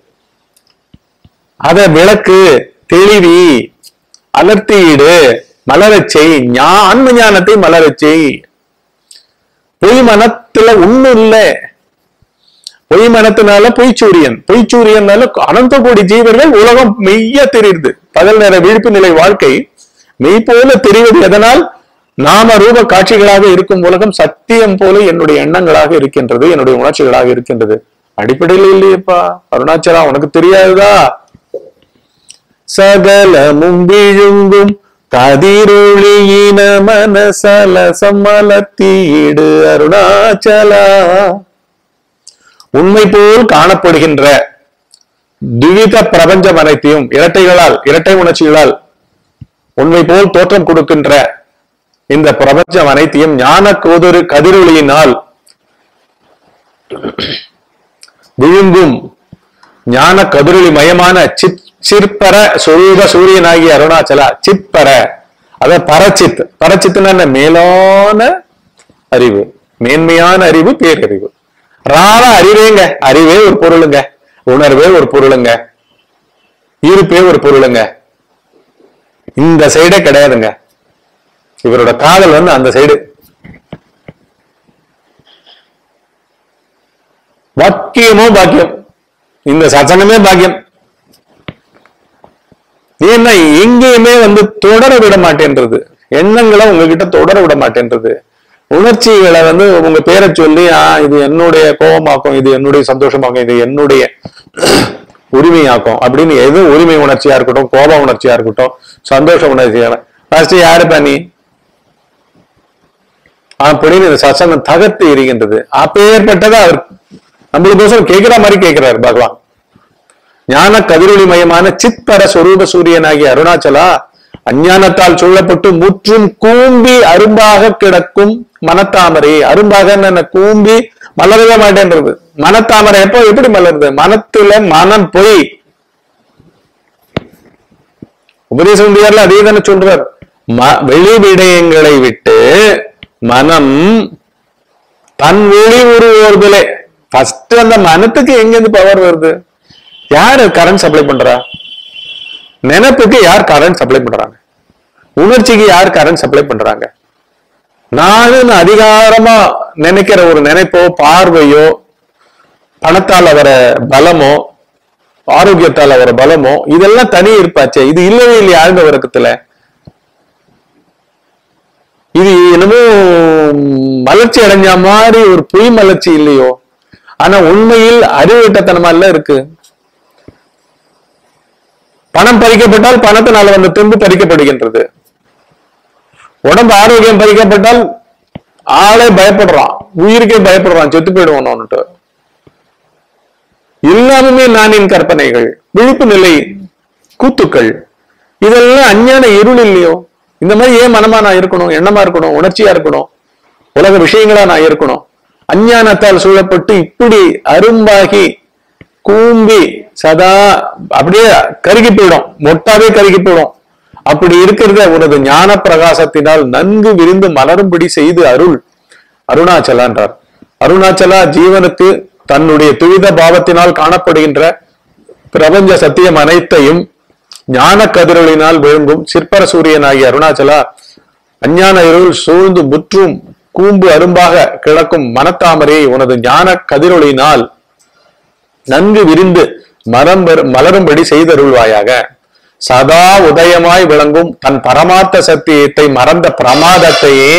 அத விளக்கு, தெளிவி, அலர்த்தீடு, மலரச்சை, ஆன்ம ஞானத்தை மலரச்சை. பொய் மனத்துல ஒண்ணும் இல்லை. பொய் மனத்தினால பொய்ச்சூரியனால அனந்த கோடி ஜீவர்கள் உலகம் மெய்யா தெரியுது. பகல் நேர விழிப்பு நிலை வாழ்க்கை மெய் போல தெரிவது எதனால்? நாம ரூப காட்சிகளாக இருக்கும் உலகம் சத்தியம் போல என்னுடைய எண்ணங்களாக இருக்கின்றது, என்னுடைய உணர்ச்சிகளாக இருக்கின்றது. அடிப்படையில் இல்லையப்பா அருணாச்சலா, உனக்கு தெரியாதுதா? சகலமும் விழுங்கும் கதிரொளியின மனசலசம் அலர்த்தீடு அருணாச்சலா. உண்மை போல் காணப்படுகின்ற துவித பிரபஞ்சம் அனைத்தையும் இரட்டை உணர்ச்சிகளால் உண்மை போல் தோற்றம் கொடுக்கின்ற இந்த பிரபஞ்சம் அனைத்தையும் ஞான கதிரொளியினால் விழுங்கும் ஞான கதிரொளி மயமான சிற்பர சொரூப சூரியனாகிய அருணாச்சலா. சிற்பர அத பரச்சித். பரச்சித்துனா மேலான அறிவு, மேன்மையான அறிவு, பேரறிவு. ராவ அறிவேங்க. அறிவே ஒரு பொருளுங்க, உணர்வே ஒரு பொருளுங்க, இருப்பே ஒரு பொருளுங்க. இந்த சைடே கிடையாதுங்க. இவரோட காதல் வந்து அந்த சைடு. வாக்கியமோ பாக்கியம், இந்த சசனமே பாக்கியம். ஏன்னா எங்கேயுமே வந்து தொடர விட மாட்டேன்றது, எண்ணங்களை உங்ககிட்ட தொடர விட மாட்டேன்றது. உணர்ச்சிகளை வந்து உங்க பேரை சொல்லி இது என்னுடைய கோபமாக்கும், இது என்னுடைய சந்தோஷமாக்கும், இது என்னுடைய உரிமையாக்கும் அப்படின்னு எது உரிமை உணர்ச்சியா இருக்கட்டும், கோப உணர்ச்சியா இருக்கட்டும், சந்தோஷ உணர்ச்சியா ஃபர்ஸ்ட் யாருப்பா நீ அப்படின்னு இந்த சசனம் தகர்த்து எரிகின்றது. அப்பேற்பட்டதா அவர் நம்மளுக்கோசரம் கேட்கிற மாதிரி கேட்கிறார் பகவான். ஞான கதிரொளி மயமான சிற்பர சொரூப சூரியனாகிய அருணாச்சலா, அஞ்ஞானத்தால் சூழப்பட்டு முற்றும் கூம்பி அரும்பாக கிடக்கும் மனத்தாமரை. அரும்பாக கூம்பி மலரவே மாட்டேன்றது. மனத்தாமரை எப்போ எப்படி மலருது? மனத்துல மனம் போய் உபதேச முடியாதுல அதே தானே சொல்றார். வெளி விடயங்களை விட்டு மனம் தன் ஒளி உருவோர்தலே. ஃபர்ஸ்ட் அந்த மனத்துக்கு எங்கிருந்து பவர் வருது? யாரு கரண்ட் சப்ளை பண்றா? நினைப்புக்கு யார் கரண்ட் சப்ளை பண்றாங்க? உணர்ச்சிக்கு யார் கரண்ட் சப்ளை பண்றாங்க? நானும் அதிகாரமா நினைக்கிற ஒரு நினைப்போ, பார்வையோ, பணத்தால் வர பலமோ, ஆரோக்கியத்தால் வர பலமோ, இதெல்லாம் தனி இருப்பாச்சே. இது இல்லவே இல்லையா ஆழ்ந்த உறக்கத்துல? இது என்னமோ மலர்ச்சி அடைஞ்ச மாதிரி ஒரு பொய் மலர்ச்சி இல்லையோ? ஆனா உண்மையில் அறிவுட்டத்தனமா இல்ல இருக்கு. பணம் பறிக்கப்பட்டால் பணத்தினால வந்து துன்பு பறிக்கப்படுகின்றது. உடம்பு ஆரோக்கியம் பறிக்கப்பட்டால் ஆளே பயப்படுறான், உயிருக்கே பயப்படுறான், செத்து போயிடுவான்னுட்டு. எல்லாமே நானின் கற்பனைகள், விழிப்பு நிலை கூத்துக்கள். இதெல்லாம் அஞ்ஞான இருள் இல்லையோ? இந்த மாதிரி ஏன் மனமா நான் இருக்கணும், எண்ணமா இருக்கணும், உணர்ச்சியா இருக்கணும், உலக விஷயங்களா நான் இருக்கணும்? அஞ்ஞானத்தால் சூழப்பட்டு இப்படி அரும்பாகி கூம்பி சதா அப்படியே கருகி போயிடும், மொட்டாவே கருகி போயிடும். அப்படி இருக்கிறத உனது ஞான பிரகாசத்தினால் நன்கு விரிந்து மலரும்படி செய்து அருள் அருணாச்சலான்றார். அருணாச்சலா ஜீவனுக்கு தன்னுடைய துவித பாவத்தினால் காணப்படுகின்ற பிரபஞ்ச சத்தியம் அனைத்தையும் ஞான கதிரொளினால் விழுங்கும் சிற்பர சூரியனாகிய அருணாச்சலா, அஞ்ஞான இருள் சூழ்ந்து முற்றும் கூம்பு அரும்பாக கிடக்கும் மனத்தாமரையை உனது ஞான கதிரொளினால் நன்கு விரிந்து மலரும்படி செய்தருள்வாயாக. சதா உதயமாய் விளங்கும் தன் பரமார்த்த சத்தியத்தை மறந்த பிரமாதத்தையே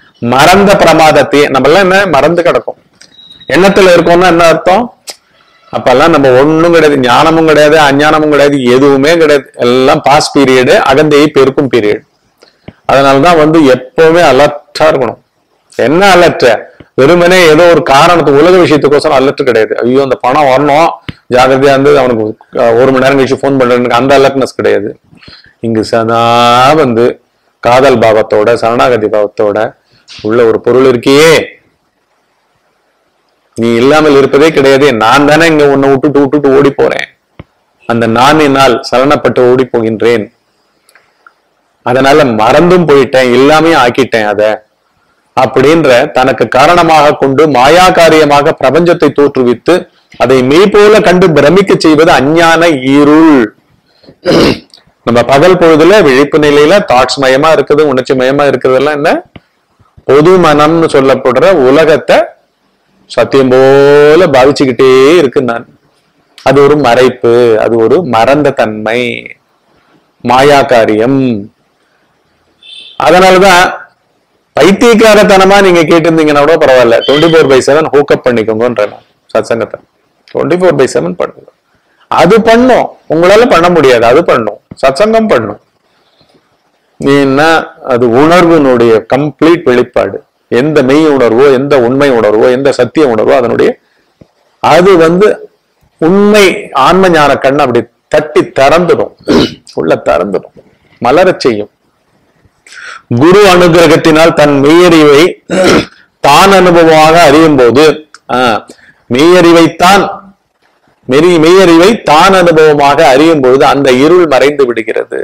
நம்ம எல்லாம் என்ன மறந்து கிடக்கும், எண்ணத்துல இருக்கோம்னா என்ன அர்த்தம்? அப்பெல்லாம் நம்ம ஒண்ணும் கிடையாது, ஞானமும் கிடையாது, அஞ்ஞானமும் கிடையாது, எதுவுமே கிடையாது. எல்லாம் பாஸ் பீரியடு, அகந்தையை பெருக்கும் பீரியட். அதனாலதான் வந்து எப்பவுமே அலர்ட்டா இருக்கணும். என்ன அலர்ட்? வெறுமனே ஏதோ ஒரு காரணத்துக்கு உலக விஷயத்துக்கோசரம் அலர்ட் கிடையாது. ஐயோ அந்த பணம் வரணும், ஜாகிரதையா இருந்து அவனுக்கு 1 மணி நேரம் கழிச்சு போன் பண்றேன்னு அந்த அலர்ட்னஸ் கிடையாது. இங்கு சதா வந்து காதல் பாவத்தோட, சரணாகதி பாவத்தோட உள்ள ஒரு பொருள் இருக்கியே, நீ இல்லாமல் இருப்பதே கிடையாது, நான் தானே இங்க உன்னை விட்டுட்டு ஓடி போறேன், அந்த நானினால் சலனப்பட்டு ஓடி போகின்றேன், அதனால மறந்தும் போயிட்டேன், இல்லாமையும் ஆக்கிட்டேன் அத அப்படின்ற தனக்கு காரணமாக கொண்டு மாயா காரியமாக பிரபஞ்சத்தை தோற்றுவித்து அதை மெய்போல கண்டு பிரமிக்க செய்வது அஞ்ஞான இருள். நம்ம பகல் பொழுதுல விழிப்பு நிலையில தாட்ஸ் மயமா இருக்குது, உணர்ச்சி மயமா இருக்கிறதெல்லாம் என்ன? பொது மனம்னு சொல்லப்படுற உலகத்தை சத்தியம் போல பாவிச்சுக்கிட்டே இருக்கு நான். அது ஒரு மறைப்பு, அது ஒரு மறந்த தன்மை, மாயா காரியம். அதனாலதான் பைத்தியக்காரத்தனமா நீங்க கேட்டிருந்தீங்கன்னா கூட பரவாயில்ல, 24/7 ஹூக்கப் பண்ணிக்கோங்கன்ற சத்சங்கத்தை 24/7 பண்ணுங்க. அது பண்ணும், உங்களால பண்ண முடியாது, அது பண்ணும், சத்சங்கம் பண்ணும். ஏன்னா அது உணர்வினுடைய கம்ப்ளீட் வெளிப்பாடு. எந்த மெய் உணர்வோ, எந்த உண்மை உணர்வோ, எந்த சத்திய உணர்வோ அதனுடைய அது வந்து உண்மை ஆன்ம ஞான கண்ணை அப்படி தட்டி திறந்துடும், உள்ள திறந்துடும், மலரச் செய்யும். குரு அனுகிரகத்தினால் தன் மெய்யறிவை தான் அனுபவமாக அறியும் போது மெய்யறிவை தான் அனுபவமாக அறியும் பொழுது அந்த இருள் மறைந்து விடுகிறது.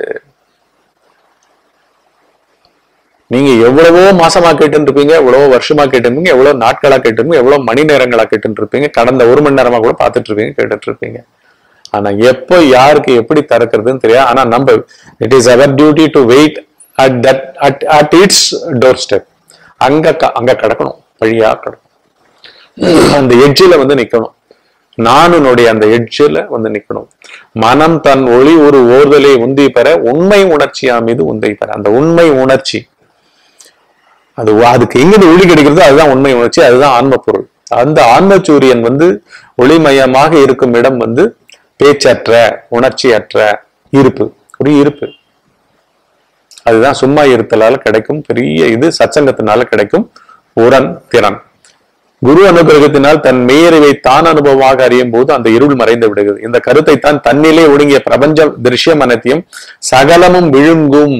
நீங்க எவ்வளவோ மாசமா கேட்டு இருப்பீங்க, எவ்வளவோ வருஷமா கேட்டிருப்பீங்க, எவ்வளவு நாட்களா கேட்டிருப்பீங்க, எவ்வளவு மணி நேரங்களா கேட்டு இருப்பீங்க, கடந்த 1 மணி நேரமா கூட பார்த்துட்டு இருப்பீங்க, கேட்டுட்டு இருப்பீங்க. ஆனா எப்போ யாருக்கு எப்படி திறக்கிறதுன்னு தெரியாது. ஆனா நம்ம it is our duty to wait at its doorstep. அங்க கிடக்கணும், வழியா கிடக்கணும், அந்த எட்ஜில வந்து நிக்கணும். நானுடைய அந்த எட்ஜில வந்து நிக்கணும். மனம் தன் ஒளி ஒரு ஓர்தலை உந்தி பெற உண்மை உணர்ச்சியா மீது உந்தை பெற. அந்த உண்மை உணர்ச்சி அதுக்கு எங்கிருந்து ஒளி கிடைக்கிறது அதுதான் உண்மை உணர்ச்சி, அதுதான் ஆன்ம பொருள். அந்த ஆன்ம சூரியன் வந்து ஒளிமயமாக இருக்கும் இடம் வந்து பேச்சற்ற உணர்ச்சியற்ற இருப்பு, ஒரு இருப்பு. அதுதான் சும்மா இருத்தலால கிடைக்கும் பெரிய இது, சத்சங்கத்தினால கிடைக்கும் திறன். குரு அனுகிரகத்தினால் தன் மெய்யறிவை தான் அனுபவமாக அறியும் போது அந்த இருள் மறைந்து விடுகிறது. இந்த கருத்தை தான் தன்னிலே ஒடுங்கிய பிரபஞ்ச திருஷ்யம் அனைத்தையும் சகலமும் விழுங்கும்.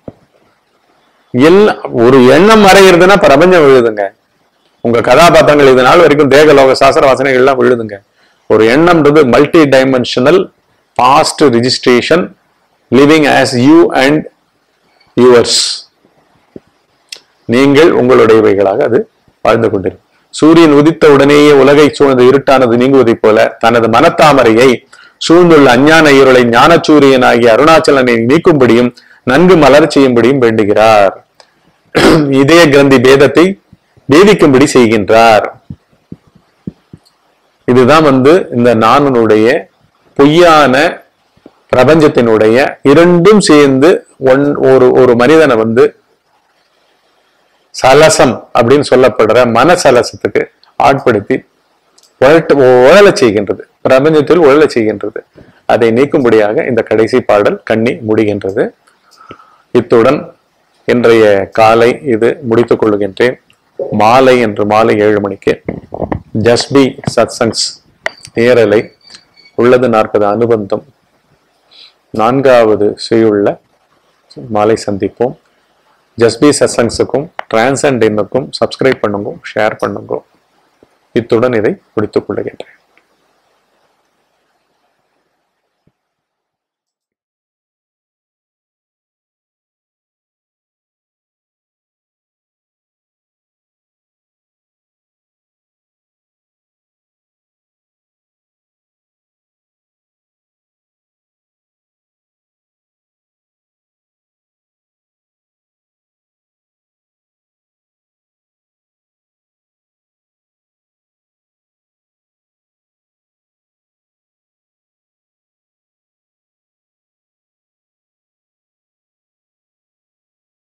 ஒரு எண்ணம் மறைகிறதுனா பிரபஞ்சம் விழுதுங்க. உங்க கதாபாத்திரங்கள் இது நாள் வரைக்கும் தேகலோக சாஸ்திர வாசனைகள் எல்லாம் விழுதுங்க. ஒரு எண்ணம்ன்றது multi dimensional past registration, living as you and yours. நீங்கள் உங்களுடையவைகளாக அது வாழ்ந்து கொண்டிருக்கும். சூரியன் உதித்த உடனேயே உலகை சூழ்ந்த இருட்டானது நீங்குவதைப் போல தனது மனத்தாமரையை சூழ்ந்துள்ள அஞ்ஞான இருளை ஞான சூரியனாகிய அருணாச்சலனை நீக்கும்படியும் நன்கு மலர் செய்யும்படியும் வேண்டுகிறார். இதய கிரந்தி பேதத்தை பேதிக்கும்படி செய்கின்றார். இதுதான் வந்து இந்த நானுடைய பொய்யான பிரபஞ்சத்தினுடைய இரண்டும் சேர்ந்து ஒரு மனிதனை வந்து சலசம் அப்படின்னு சொல்லப்படுற மனசலசத்துக்கு ஆட்படுத்தி உழல செய்கின்றது, பிரபஞ்சத்தில் உழல செய்கின்றது. அதை நீக்கும்படியாக இந்த கடைசி பாடல் கண்ணி முடிகின்றது. இத்துடன் இன்றைய காலை இது முடித்துக் கொள்கின்றேன். மாலை என்று மாலை 7 மணிக்கு ஜஸ்பி சத்சங்ஸ் நேரலை உள்ளது 40 அனுபந்தம் 4வது செய்யுள்ள மாலை சந்திப்போம். ஜஸ்பி சத்சங்ஸுக்கும் டிரான்சென்டென்னுக்கும் சப்ஸ்கிரைப் பண்ணுங்க, ஷேர் பண்ணுங்க. இத்துடன் இதை முடித்துக் கொள்கின்றேன்.